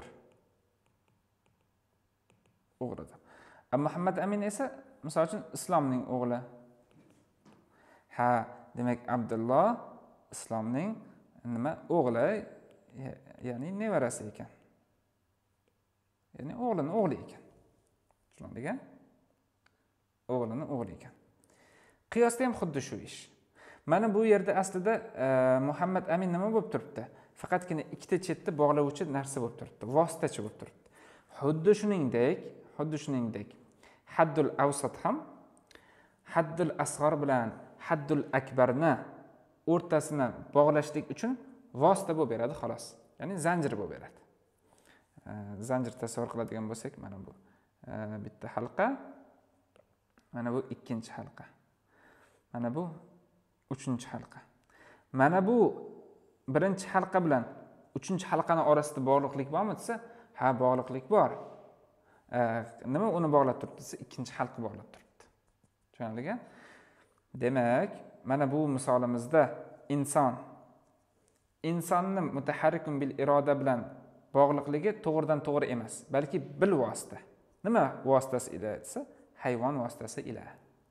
O'g'lidir. Muhammad Amin esa misol uchun Islomning o'g'li. Ha, demak Abdulloh Islomning nima o'g'li, ya'ni nevarasi ekan. Ya'ni o'g'lining o'g'li ekan. Tushundingmi? O'g'lining o'g'li ekan. Qiyosda ham xuddi shu ish. Mana bu yerda aslida Muhammad Amin nima bo'lib turibdi? Faqatgina ikkita chetda bog'lovchi narsa bo'lib turibdi, vositachi bo'lib turibdi. Xuddi shuningdek, xuddi shuningdek haddul avsat ham haddul asg'or bilan haddul akbarni o'rtasini bog'lashlik uchun vosita bo'lib beradi, xolos. Ya'ni zanjir bo'lib beradi. Zanjir tasavvur qiladigan bo'lsak, mana bu bitta halqa, mana bu ikkinchi halqa. Mana bu uchinchi halqa. Mana bu birinchi halqa bilan uchinchi halqaning orasida bog'liqlik bormi desa, ha, bog'liqlik bor. Nima uni bog'lab turibdi desa, ikkinchi halqa bog'lab turibdi. Tushunarlimi? Demak, mana bu misolimizda inson insonni mutaharrikun bil iroda bilan bog'liqligi to'g'ridan to'g'ri emas, balki bil vosita. Nima vositasi ila desa, hayvon vositasi ila.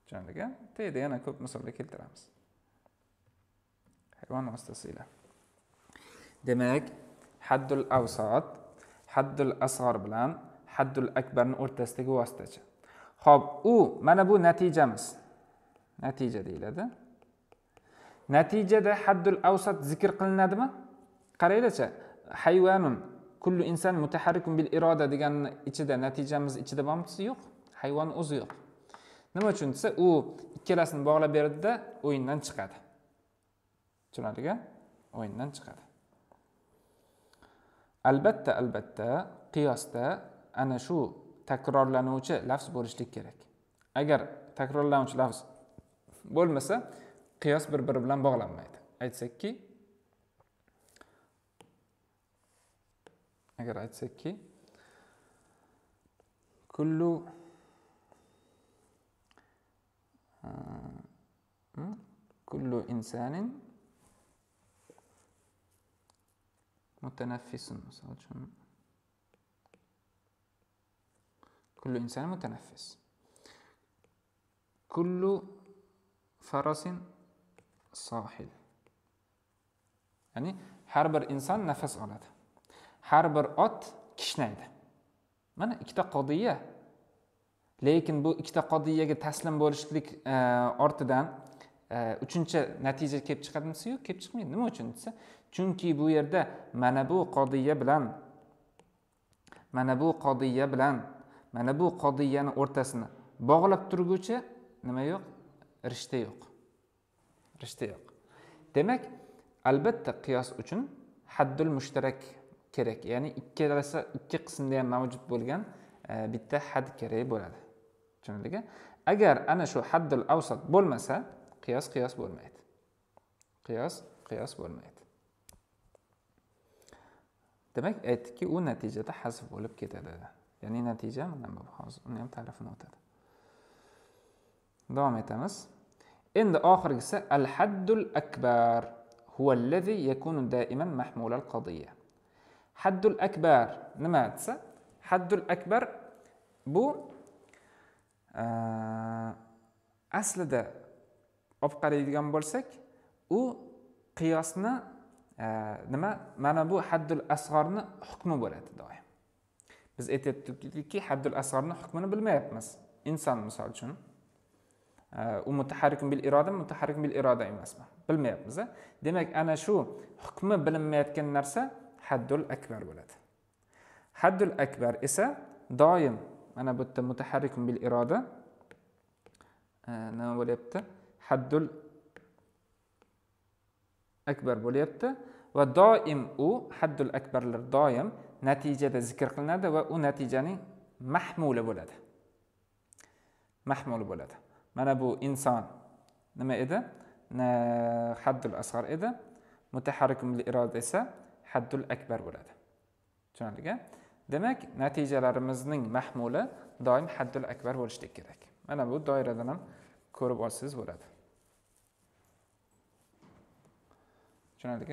tushunarli? Teyda yana ko'p misollar keltiramiz. Hayvon vositasida. Demak, haddul avsat, haddul asg'ar bilan haddul akbarning o'rtasidagi vositacha. Xo'p, u mana bu natijamiz. Natija deyiladi. Natijada haddul avsat zikr qilinadimi? Qaranglarchi, hayvonun kullu inson mutaharrikun bil iroda deganni ichida natijamiz ichida bormi? Yo'q. Hayvon o'zi yo'q. Nima uchun desa, u ikkalasini bog'lab berdi-da, o'yindan chiqadi. Tushunarli? O'yindan chiqadi. Albatta, albatta, qiyosda ana shu takrorlanuvchi lafz bo'lishlik kerak. Agar takrorlanuvchi lafz bo'lmasa, qiyos bir-biri bilan bog'lanmaydi. Aytsakki, agar aytsakki, kullu kullu insanin mutanaffisun, misol uchun kullu insan mutanaffis, kullu farasin sohil. Ya'ni har bir inson nafas oladi, har bir ot kishnaydi. Mana ikkita qodiya. Lekin bu ikkita qodiyaga taslim bo'lishlik ortidan uchinchi natija kelib chiqadimi? Yo'q, kelib chiqmaydi. Nima uchun desa, chunki bu yerda mana bu qodiya bilan mana bu qodiya bilan mana bu qodiyani o'rtasini bog'lab turguchi nima yo'q? Rishta yo'q. Rishta yo'q. Demak, albatta qiyos uchun haddul mushtarak kerak. Ya'ni ikkalasi ikki qismda ham mavjud bo'lgan bitta had kerak bo'ladi. Tushunarli? Agar ana shu haddul avsat bo'lmasa, qiyos qiyos bo'lmaydi. Qiyos qiyos bo'lmaydi. Demak, aytdikki, u natijada hazf bo'lib ketadi. Ya'ni natija mana bu hozir uni ham ta'rifini o'tadi. Davom etamiz. Endi oxirgisi al-haddul akbar huwa allazi yakunu daiman mahmul al-qadiyya. Haddul akbar nima desa? Haddul akbar bu aslida olib qaraydigan bo'lsak, u qiyosni nima? Mana bu haddul asg'orni hukmi bo'ladi doim. Biz aytayotdikki, haddul asg'orni hukmini bilmayapmiz. Inson misol uchun u mutaharrikun bil iroda, mutaharrikun bil iroda emasmi? Bilmayapmiz. Demak, ana shu hukmi bilinmayotgan narsa haddul akbar bo'ladi. Haddul akbar esa doim mana bu yerda mutaharrikun bil iroda nima bo'lyapti? Haddul akbar bo'lyapti va doim u haddul akbarlar doim natijada zikr qilinadi va u natijaning mahmuli bo'ladi. Mahmuli bo'ladi. Mana bu inson nima edi? Haddul asg'ar edi. Mutaharrikun bil iroda esa haddul akbar bo'ladi. Tushunarli? Demak, natijalarimizning mahmuli doim haddul akbar bo'lishi kerak. Mana bu doiradan ham ko'rib olsangiz bo'ladi. Tushunarli?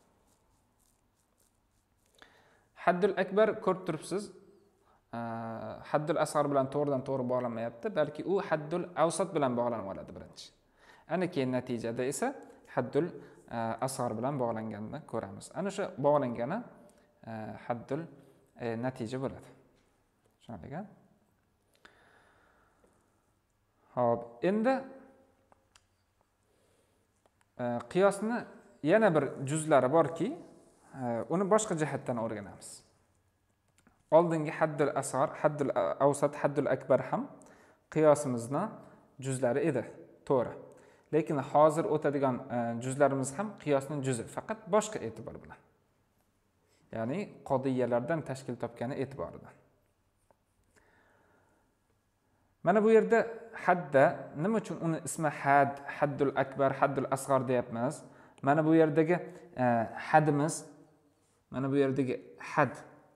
Haddul akbar ko'rib turibsiz. Haddul asg'ar bilan to'g'ridan to'g'ri bog'lanmayapti, balki u haddul avsat bilan bog'lanib oladi birinchi. Ana keyin natijada esa haddul asg'ar bilan bog'langanini ko'ramiz. Ana shu bog'langani haddul natija bo'ladi. Tushunarli? Xo'p, endi qiyosni yana bir juzlari borki, uni boshqa jihatdan o'rganamiz. Oldingi haddul asg'ar, haddul avsat, haddul akbar ham qiyosimizning juzlari edi, to'g'ri. Lekin hozir o'tadigan juzlarimiz ham qiyosning juzi, faqat boshqa e'tibor bilan. Ya'ni qodiyalardan tashkil topgani e'tiboridan. Mana bu yerda hadda nima uchun uni ismi had, haddul akbar, haddul asg'ar deyapmiz? Mana bu yerdagi hadimiz, mana bu yerdagi had.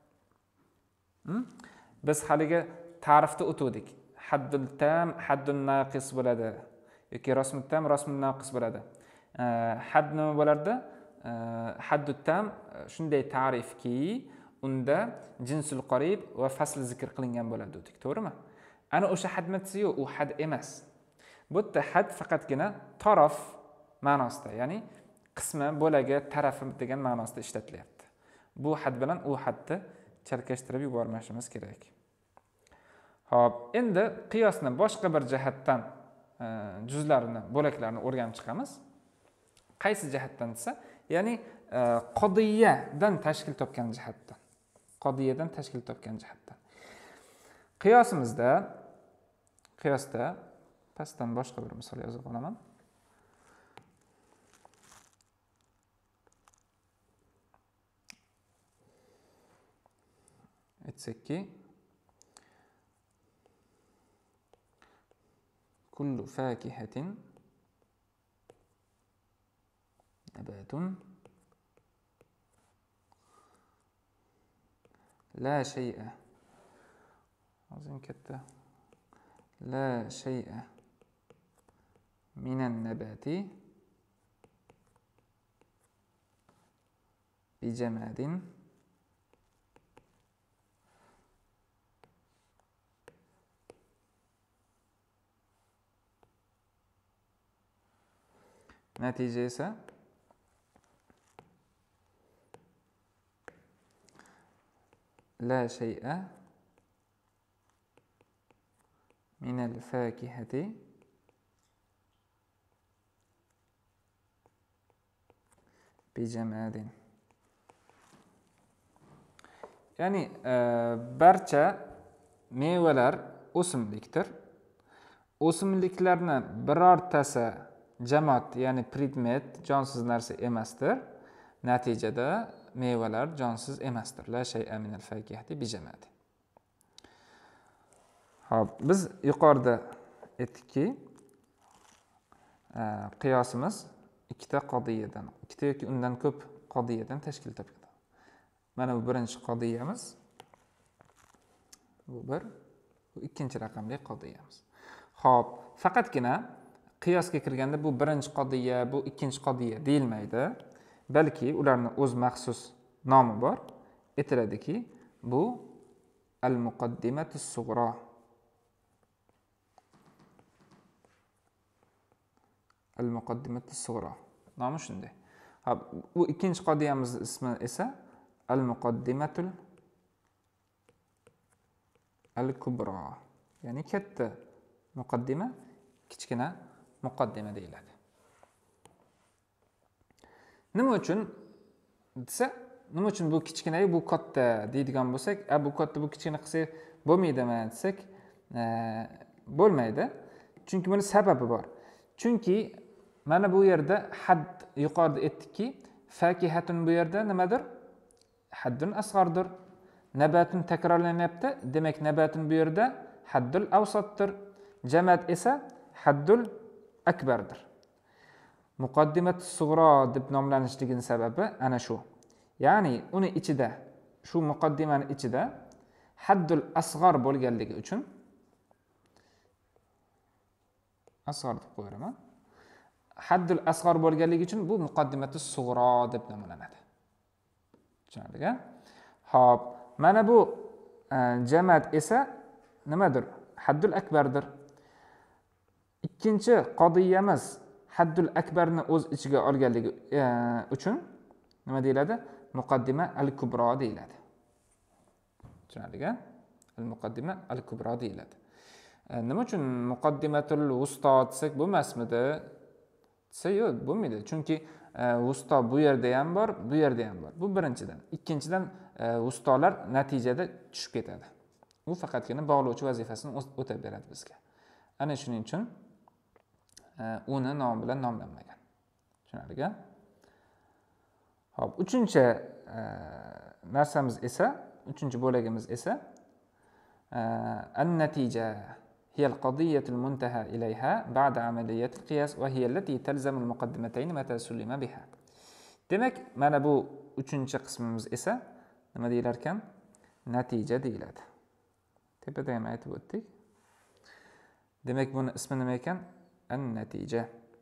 Biz haliga ta'rifda o'tdik. Haddul tam, haddun naqis bo'ladi yoki rasmut tam, rasmun naqis bo'ladi. Had nima bo'lardi? Haddut tam shunday ta'rifki, unda jinsul qarib va fasl zikr qilingan bo'ladi dedik, to'g'rimi? Ana o'sha had matsi yo'q, u had emas. Bu yerda had faqatgina taraf ma'nosida, ya'ni qismi, bo'lagi, tarafi degan ma'nosida ishlatilyapti. Bu had bilan u hadni chalkashtirib yubormashimiz kerak. Xo'p, endi qiyosni boshqa bir jihatdan juzlarini, bo'laklarini o'rganib chiqamiz. Qaysi jihatdan desa, ya'ni qodiyadan tashkil topgan jihatdan. Qodiyadan tashkil topgan jihatdan. Qiyosimizda qiyosda pastdan boshqa bir misol yozib olaman. Aytsakki, kullu fakihatin nabatun la shay'a ozin katta la shay'a minan nabati bi jamadin natija esa la shay'a min al-fakihati bi jamadin. Ya'ni barcha mevalar o'simlikdir. O'simliklarni birortasi jamoat, ya'ni predmet, jonsiz narsa emasdir. Natijada mevalar jonsiz emasdir. La shay'a min al-fakihati bi jamadin. Xo'p, biz yuqorida aytdikki, qiyosimiz ikkita qodiyadan, ikkita yoki undan ko'p qodiyadan tashkil topadi. Mana bu birinchi qodiyamiz. Bu bir, bu ikkinchi raqamli qodiyamiz. Xo'p, faqatgina qiyosga kirganda bu birinchi qodiya, bu ikkinchi qodiya deyilmaydi. Balki ularning o'z maxsus nomi bor. Aytiladiki, bu al-muqaddimatus sughra. Al-muqaddimatus sughra. Nomi shunday. Hop, bu ikkinchi qodiyamiz ismi esa al-muqaddimatul al-kubra. Ya'ni katta muqaddima, kichkina muqaddima deyiladi. Nima uchun desa, nima uchun bu kichkina, bu katta deydigan bo'lsak, a bu katta, bu kichkina qilsak bo'lmaydimi desak, bo'lmaydi. Chunki buni sababi bor. Chunki mana bu yerda had yuqorida aytdikki, fakihatun bu yerda nimadir? Haddun asg'ardir. Nabatun takrorlanyapti. Demak, nabatun bu yerda haddul awsatdir. Jamad esa haddul akbardir. Muqaddimatus sughra deb nomlanishligining sababi ana shu. Ya'ni uni ichida, shu muqaddimani ichida haddul asg'ar bo'lganligi uchun asg'ar deb qo'yaman. Haddul asg'ar bo'lganligi uchun bu muqaddimatus sughra deb nomlanadi. Tushunarli-a? Xo'p, mana bu jamad esa nimadir? Haddul akbardir. Ikkinchi qodiyamiz haddul akbarni o'z ichiga olganligi uchun nima deyiladi? Muqaddima al-kubro deyiladi. Tushunarli-a? Al-muqaddima al-kubro deyiladi. Nima uchun muqaddimatul wusto desak bo'lmasmidi? Desa yo'q, bo'lmaydi. Chunki wusto bu yerda ham bor, bu yerda ham bor. Bu birinchidan. Ikkinchidan wustolar natijada tushib ketadi. U faqatgina bog'lovchi vazifasini o'tab beradi bizga. Ana shuning uchun uni nom bilan nomlanmagan. Tushunarli-a? Xo'p, uchinchi narsamiz esa, uchinchi bo'lagimiz esa an-natija hiya al-qadiyyatu al-muntaha ilayha ba'da amaliyat al-qiyas wa hiya allati talzamu al-muqaddimatayn mata sulima biha. Demak, mana bu uchinchi qismimiz esa nima deyilar ekan? Natija deyiladi. Tepada ham aytib o'tdik. Demak, buni ismi nima ekan? An-natija.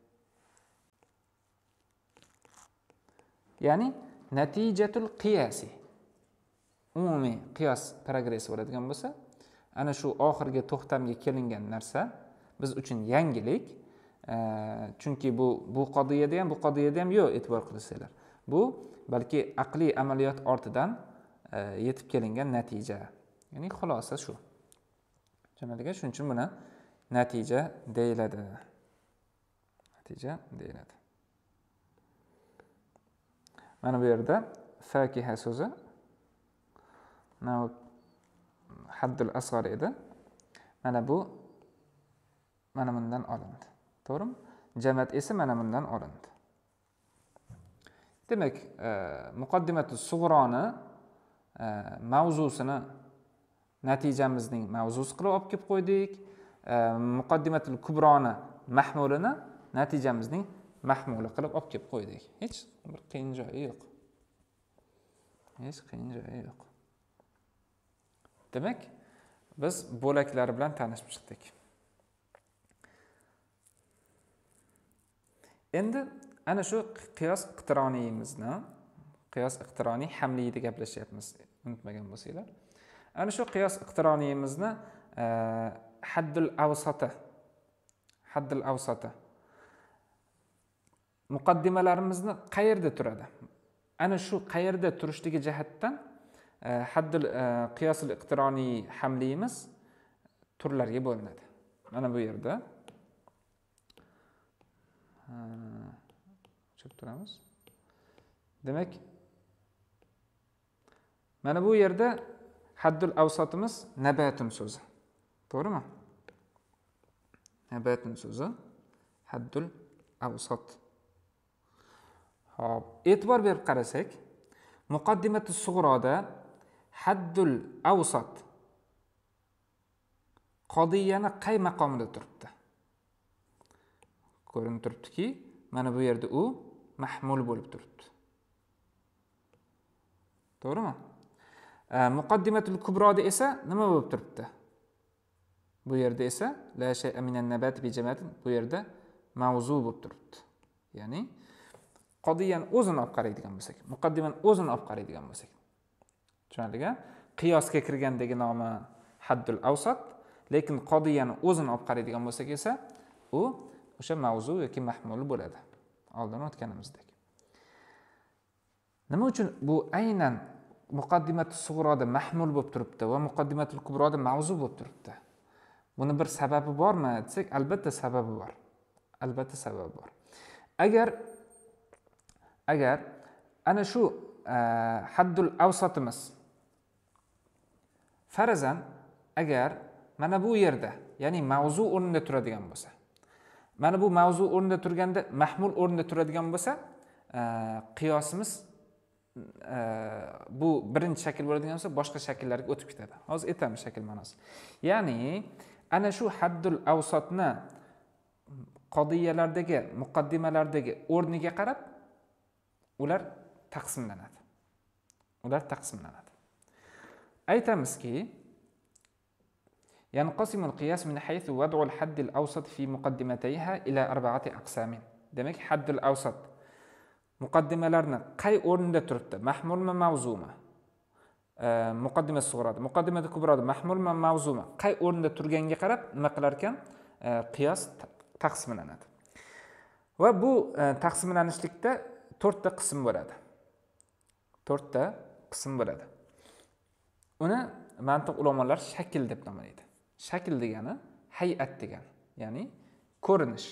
Ya'ni natijatul qiyasi. Umumiy qiyos progressi bo'ladigan bo'lsa, ana shu oxirgi to'xtamga kelingan narsa, biz uchun yangilik. Chunki bu bu qodiyada ham, bu qodiyada ham yo'q e'tibor qilsanglar. Bu balki aqliy amaliyot ortidan yetib kelingan natija. Ya'ni xulosa shu. Tushunarliga, shuning uchun buni natija deyiladi. Natija deyiladi. Mana bu yerda fakiha so'zi mana haddul asg'ar edi. Mana bu mana bundan olindi. To'g'rimi? Jamat esa mana bundan olindi. Demak, muqaddimatu sug'roni mavzusini natijamizning mavzusi qilib olib kelib qo'ydik. Muqaddimatul kubroni mahmulini natijamizning mahmuli qilib olib kelib qo'ydik. Hech bir qiyin joyi yo'q. Hech qiyin joyi yo'q. Demak, biz bo'laklar bilan tanishib chiqdik. Endi ana shu qiyos iqtironiyimizni, qiyos iqtironiy hamliyda gaplashyapmiz, unutmagan bo'lsanglar. Ana shu qiyos iqtironiyimizni haddul avsati, haddul avsati muqaddimalarimizni qayerda turadi? Ana shu qayerda turishligi jihatdan haddul qiyosul iqtironiy hamliyimiz turlarga bo'linadi. Mana bu yerda chop turamiz. Demak, mana bu yerda haddul avsatimiz nabatun so'zi. To'g'rimi? Nabatun so'zi haddul avsat. Xo'p, e'tibor berib qarasak, muqaddimatu sug'roda haddul avsat qodiyani qay maqomida turibdi? Ko'rinib turibdiki, mana bu yerda u mahmul bo'lib turibdi. To'g'rimi? Muqaddimatul kubroda esa nima bo'lib turibdi? Bu yerda esa la shay'a minan nabat bi jamaatin, bu yerda mavzu bo'lib turibdi. Ya'ni qodiyani o'zini olib qaraydigan bo'lsak, muqaddimani o'zini olib qaraydigan bo'lsak. Tushunarliga? Qiyosga kirgandagi nomi haddul avsat, lekin qodiyani o'zini olib qaraydigan bo'lsak esa u o'sha mavzu yoki mahmul bo'ladi. Oldin o'tganimizdek. Nima uchun bu aynan muqaddimatu sug'roda mahmul bo'lib turibdi va muqaddimatul kubroda mavzu bo'lib turibdi? Buni bir sababi bormi desak, albatta sababi bor. Albatta sababi bor. Agar agar ana shu haddul avsatimiz farazan agar mana bu yerda, ya'ni mavzu o'rnida turadigan bo'lsa, mana bu mavzu o'rnida turganda mahmul o'rnida turadigan bo'lsa, qiyosimiz bu birinchi shakl bo'ladigan bo'lsa, boshqa shakllarga o'tib ketadi. Hozir aytamiz shakl ma'nosi. Ya'ni ana shu haddul avsatni qodiyalardagi, muqaddimalardagi o'rniga qarab ular taqsimlanadi. Ular taqsimlanadi. Aytamizki, yanqasimu al-qiyas min haythu wad'u al-hadd al-awsat fi muqaddimatayha ila arba'ati aqsamin. Demak, hadd al-awsat muqaddimalarni qay o'rinda turibdi? Mahmulmi, mavzumi? Muqaddima sug'roda, muqaddima kubroda mahmulmi, mavzumi? Qay o'rinda turganiga qarab nima qilar ekan? Qiyos taqsimlanadi. Va bu taqsimlanishlikda to'rtta qism bo'ladi. To'rtta qism bo'ladi. Uni mantiq ulamolar shakl deb nomlaydi. Shakl degani hay'at degani, ya'ni ko'rinish.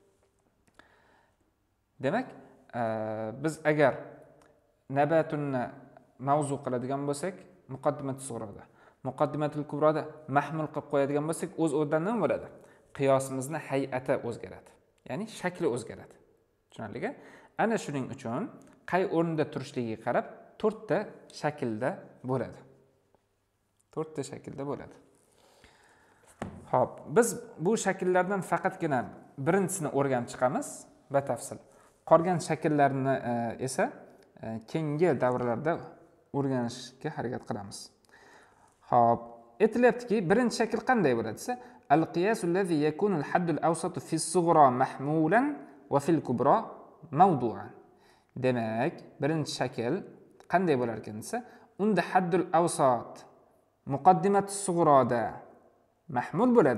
Demak, biz agar nabatunni mavzu qiladigan bo'lsak, muqaddimat sug'roda, muqaddimatul kubroda mahmul qilib qo'yadigan bo'lsak, o'z o'rnidan nima bo'ladi? Qiyosimizning hay'ati o'zgaradi. Ya'ni shakli o'zgaradi. Tushunarliga? Ana shuning uchun qay o'rinda turishligiga qarab to'rtta shaklda bo'ladi. To'rtta shaklda bo'ladi. Xo'p, biz bu shakllardan faqatgina birinchisini o'rganib chiqamiz batafsil. Qolgan shakllarni esa keyingi davrlarda o'rganishga harakat qilamiz. Xo'p, aytilyaptiki, birinchi shakl qanday bo'ladi desa, al-qiyas allazi yakunu al-hadd al-awsat fi as-sughra mahmulan va fil kubra mawdu'an. Demak, birinchi shakl qanday bo'lar ekan desa, unda haddul awsat muqaddimat sug'roda mahmul bo'ladi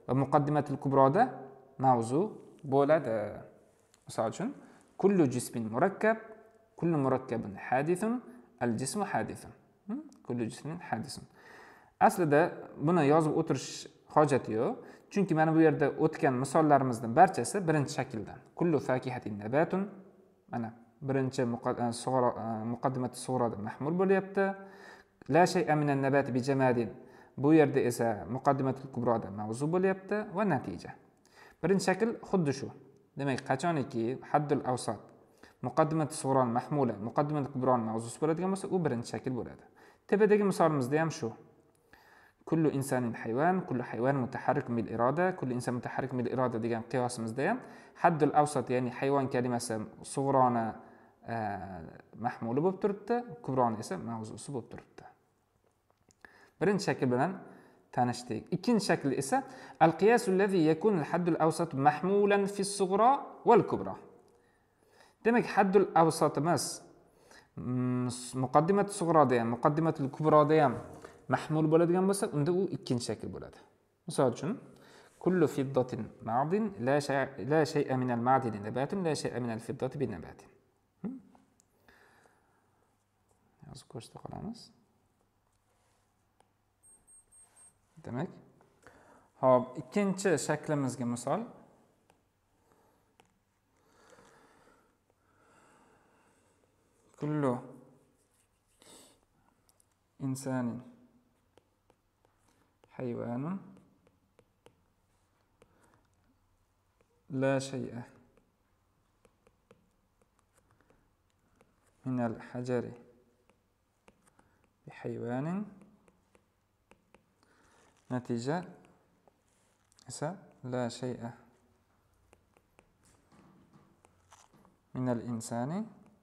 va muqaddimatul kubroda mavzu bo'ladi. Misol uchun kullu jismin murakkab, kullu murakkabin hadithun, al jismu hadithun. Kullu jismin hadithun. Aslida buni yozib o'tirish hojati yo'q. Chunki mana bu yerda o'tgan misollarimizning barchasi birinchi shakldan. Kullu fakihatin nabatun. Mana birinchi muqaddimat sug'roda mahmul bo'lyapti. La shay'a minan nabati bi jamadin. Bu yerda esa muqaddimatul kubroda mavzu bo'lyapti va natija. Birinchi shakl xuddi shu. Demak, qachoniki haddul avsat muqaddimat sug'ron mahmula, muqaddimat kubron mavzusi bo'ladigan bo'lsa, u birinchi shakl bo'ladi. Tepadagi misolimizda ham shu. Kullu insanin hayvan, kullu hayvan mutaharrikun bil iroda, kullu inson mutaharrikun bil iroda degan qiyosimizda ham haddul avsat, ya'ni hayvon kalimasi sug'roni mahmuli bo'lib turibdi, kubron esa mavzusi bo'lib turibdi. Birinchi shakl bilan tanishdik. Ikkinchi shakli esa al-qiyasul ladzi yakunu al-haddul awsat mahmulan fi as-sughra wal kubra. Demak, haddul awsatimiz muqaddimat sug'roda ham, muqaddimatul kubroda ham mahmul bo'ladigan bo'lsa, unda u ikkinchi shakl bo'ladi. Misol uchun kullu fiddatin ma'din la shay'a la shay'a min al-ma'din nabatun la shay'a min al-fiddati bi nabatin. Yozib ko'rsata qolamiz. Demak, hop, ikkinchi shaklimizga misol kullu insanin hayvanun la shay'a min al-hajari bi hayvanin. Natija esa la shay'a min al-insani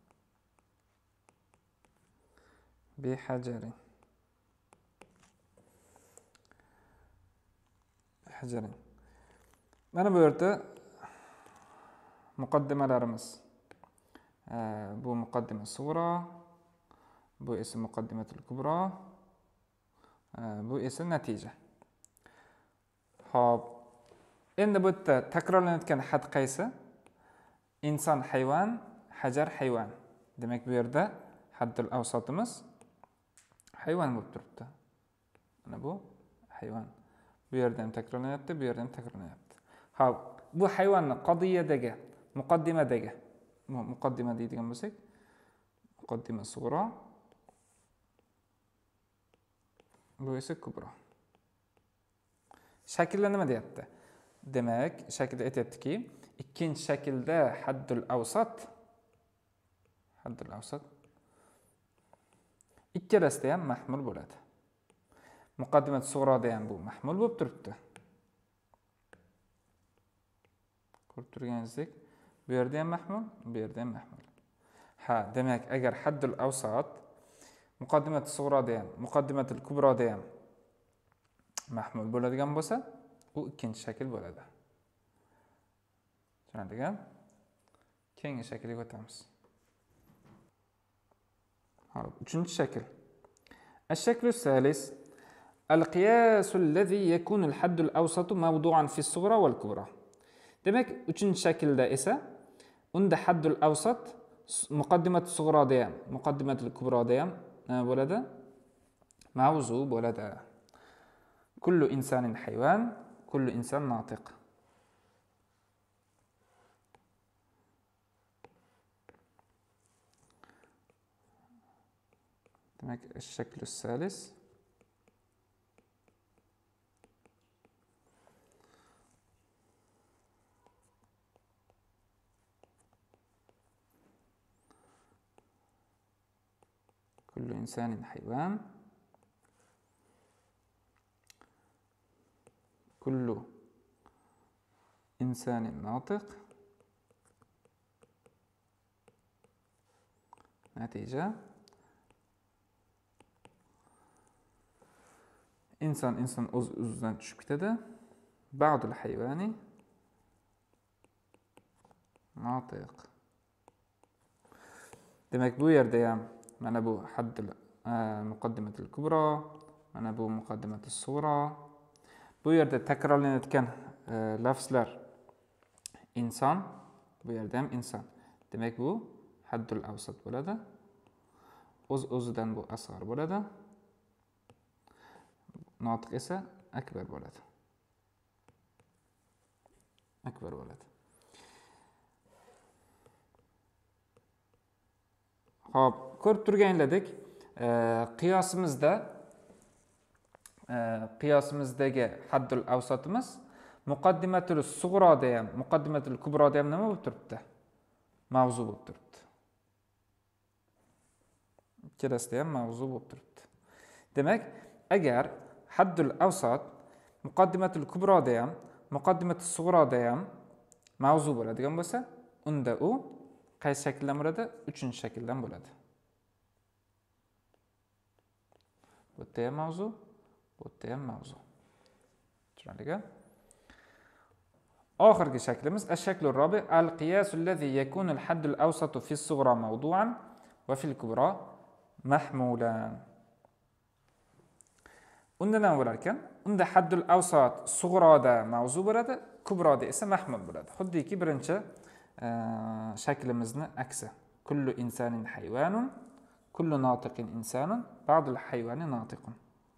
bi hajarin. Hajarin. Mana bu yerda muqaddimalarimiz. Bu muqaddima sug'ro, bu esa muqaddimatul kubro, bu esa natija. Xo'p, endi bu yerda takrorlanayotgan had qaysi? Inson hayvon, hajar hayvon. Demak, bu yerda haddul avsatimiz hayvon bo'lib turibdi. Mana bu hayvon. Bu yerda ham takrorlanyapti, bu yerda ham takrorlanyapti. Xo'p, bu hayvonni qodiyadagi, muqaddimadagi, muqaddima deydigan bo'lsak, muqaddima sug'ro, bu esa kubro. Shaklda nima deyapti? Demak, shaklda aytayaptiki, ikkinchi shaklda haddul avsat, haddul avsat ikkalasida ham mahmul bo'ladi. Muqaddimat sug'roda ham bu mahmul bo'lib turibdi. Ko'rib turganingizdek, bu yerda ham mahmul, bu yerda ham mahmul. Ha, demak, agar haddul avsat muqaddimat sug'roda ham, muqaddimatul kubroda ham mahmul bo'ladigan bo'lsa, u ikkinchi shakl bo'ladi. Tushunadigan? Keyingi shaklga o'tamiz. Hop, uchinchi shakl. Ash-shaklu salis al-qiyasu alladhi yakunu al-haddu al-awsatu mawdu'an fi as-sughra wal-kubra. Demak, uchinchi shaklda esa unda haddul avsat muqaddimat sug'roda ham, muqaddimatul kubroda ham nima bo'ladi? Mavzu bo'ladi. Kullu insanin hayvan, kullu inson notiq. Demak, ash-shaklu salis kullu insanin hayvan, kullu insanin notiq. Natija inson inson o'z o'zidan tushib ketadi. Ba'dul hayvani notiq. Demak, bu yerda ham mana bu haddul muqaddimatul kubro, mana bu muqaddimatus sug'ro. Bu yerda takrorlanayotgan e, lafzlar inson, bu yerda ham inson. Demak bu haddul avsat bo'ladi. O'z o'zidan bu asg'ar bo'ladi. Notiq esa akbar bo'ladi. Akbar bo'ladi. Xo'p, ko'rib turganinglardek, qiyosimizda qiyosimizdagi haddul avsatimiz muqaddimatul sug'roda ham, muqaddimatul kubroda ham nima bo'lib turibdi? Mavzu bo'lib turibdi. Ikkalasida ham mavzu bo'lib turibdi. Demak, agar haddul avsat muqaddimatul kubroda ham, muqaddimatul sug'roda ham mavzu bo'ladigan bo'lsa, unda u qaysi shakldan bo'ladi? Uchinchi shakldan bo'ladi. Bu yerda ham mavzu, bu yerda ham mavzu. Tushunarlimi? Oxirgi shaklimiz ash-shaklu robi al-qiyas allazi yakunu al-hadd al-awsat fi as-sughra mawdu'an va fi al-kubra mahmulan. Unda nima bo'lar ekan? Unda haddul avsat sug'roda mavzu bo'ladi, kubroda esa mahmul bo'ladi. Xuddiki birinchi shaklimizni aksi. Kullu insanin hayvanun, kullu natiqin insanun, ba'dul hayvani natiqun.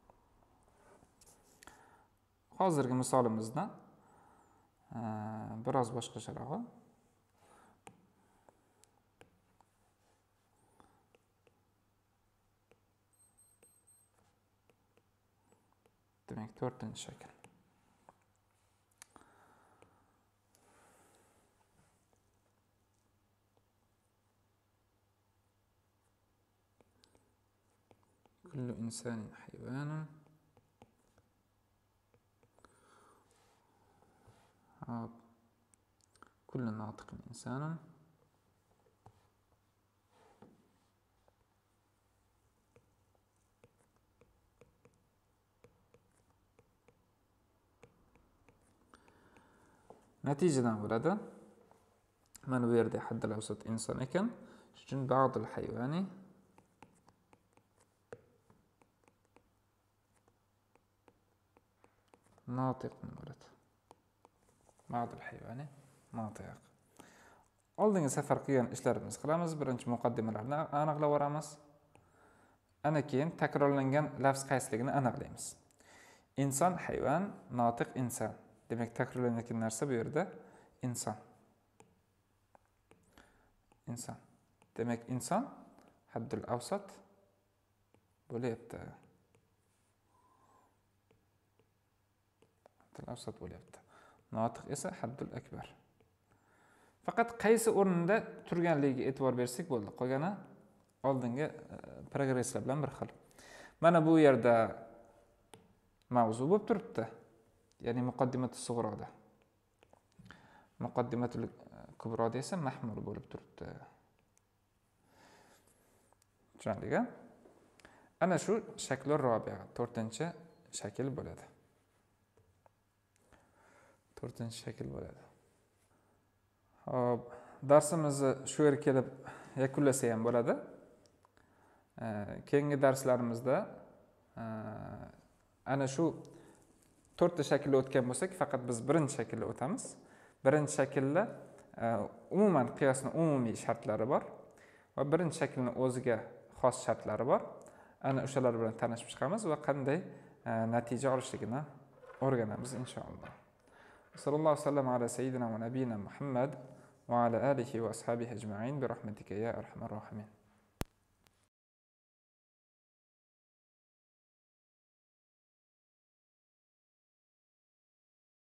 Hozirgi misolimizda biroz boshqacharoq. Demak, to'rtinchi shakl. Kullu insanin hayvanun. Kullu natiqin insanun. Natijadan bo'ladi. Mana bu yerda haddul avsat inson ekan, shuning uchun ba'dul hayvani natiqun bo'ladi. Ba'dul hayvani natiq. Oldingi safar qilgan ishlarimizni qilamiz. Birinchi muqaddimalarni aniqlab olamiz. Ana keyin takrorlangan lafz qaysiligini aniqlaymiz. Inson, hayvon, notiq, inson. Demak, takrorlanayotgan narsa bu yerda inson. Inson. Demak, inson haddul avsat bo'lyapti. Haddul avsat bo'lyapti. Notiq esa haddul akbar. Faqat qaysi o'rinda turganligiga e'tibor bersak bo'ldi. Qolgani oldingi progresslar bilan bir xil. Mana bu yerda mavzu bo'lib turibdi. Ya'ni muqaddimatus sug'roda. Muqaddimatul kubroda esa mahmul bo'lib turibdi. Tushunarlimi? Ana shu shakl robiya, to'rtinchi shakl bo'ladi. to'rtinchi shakl bo'ladi. Xo'p, darsimizni shu yerga kelib yakunlasa ham bo'ladi. Keyingi darslarimizda ana shu to'rtta shaklda o'tgan bo'lsak, faqat biz birinchi shaklda o'tamiz. Birinchi shaklda umuman qiyosning umumiy shartlari bor va birinchi shaklning o'ziga xos shartlari bor. Ana o'shalar bilan tanishib chiqamiz va qanday natija olishligini o'rganamiz inshaalloh. Sallallohu alayhi va sallam ala sayyidina va nabiyina Muhammad va ala alihi va ashabihi ajma'in bi rahmatika ya arhamar rohimin.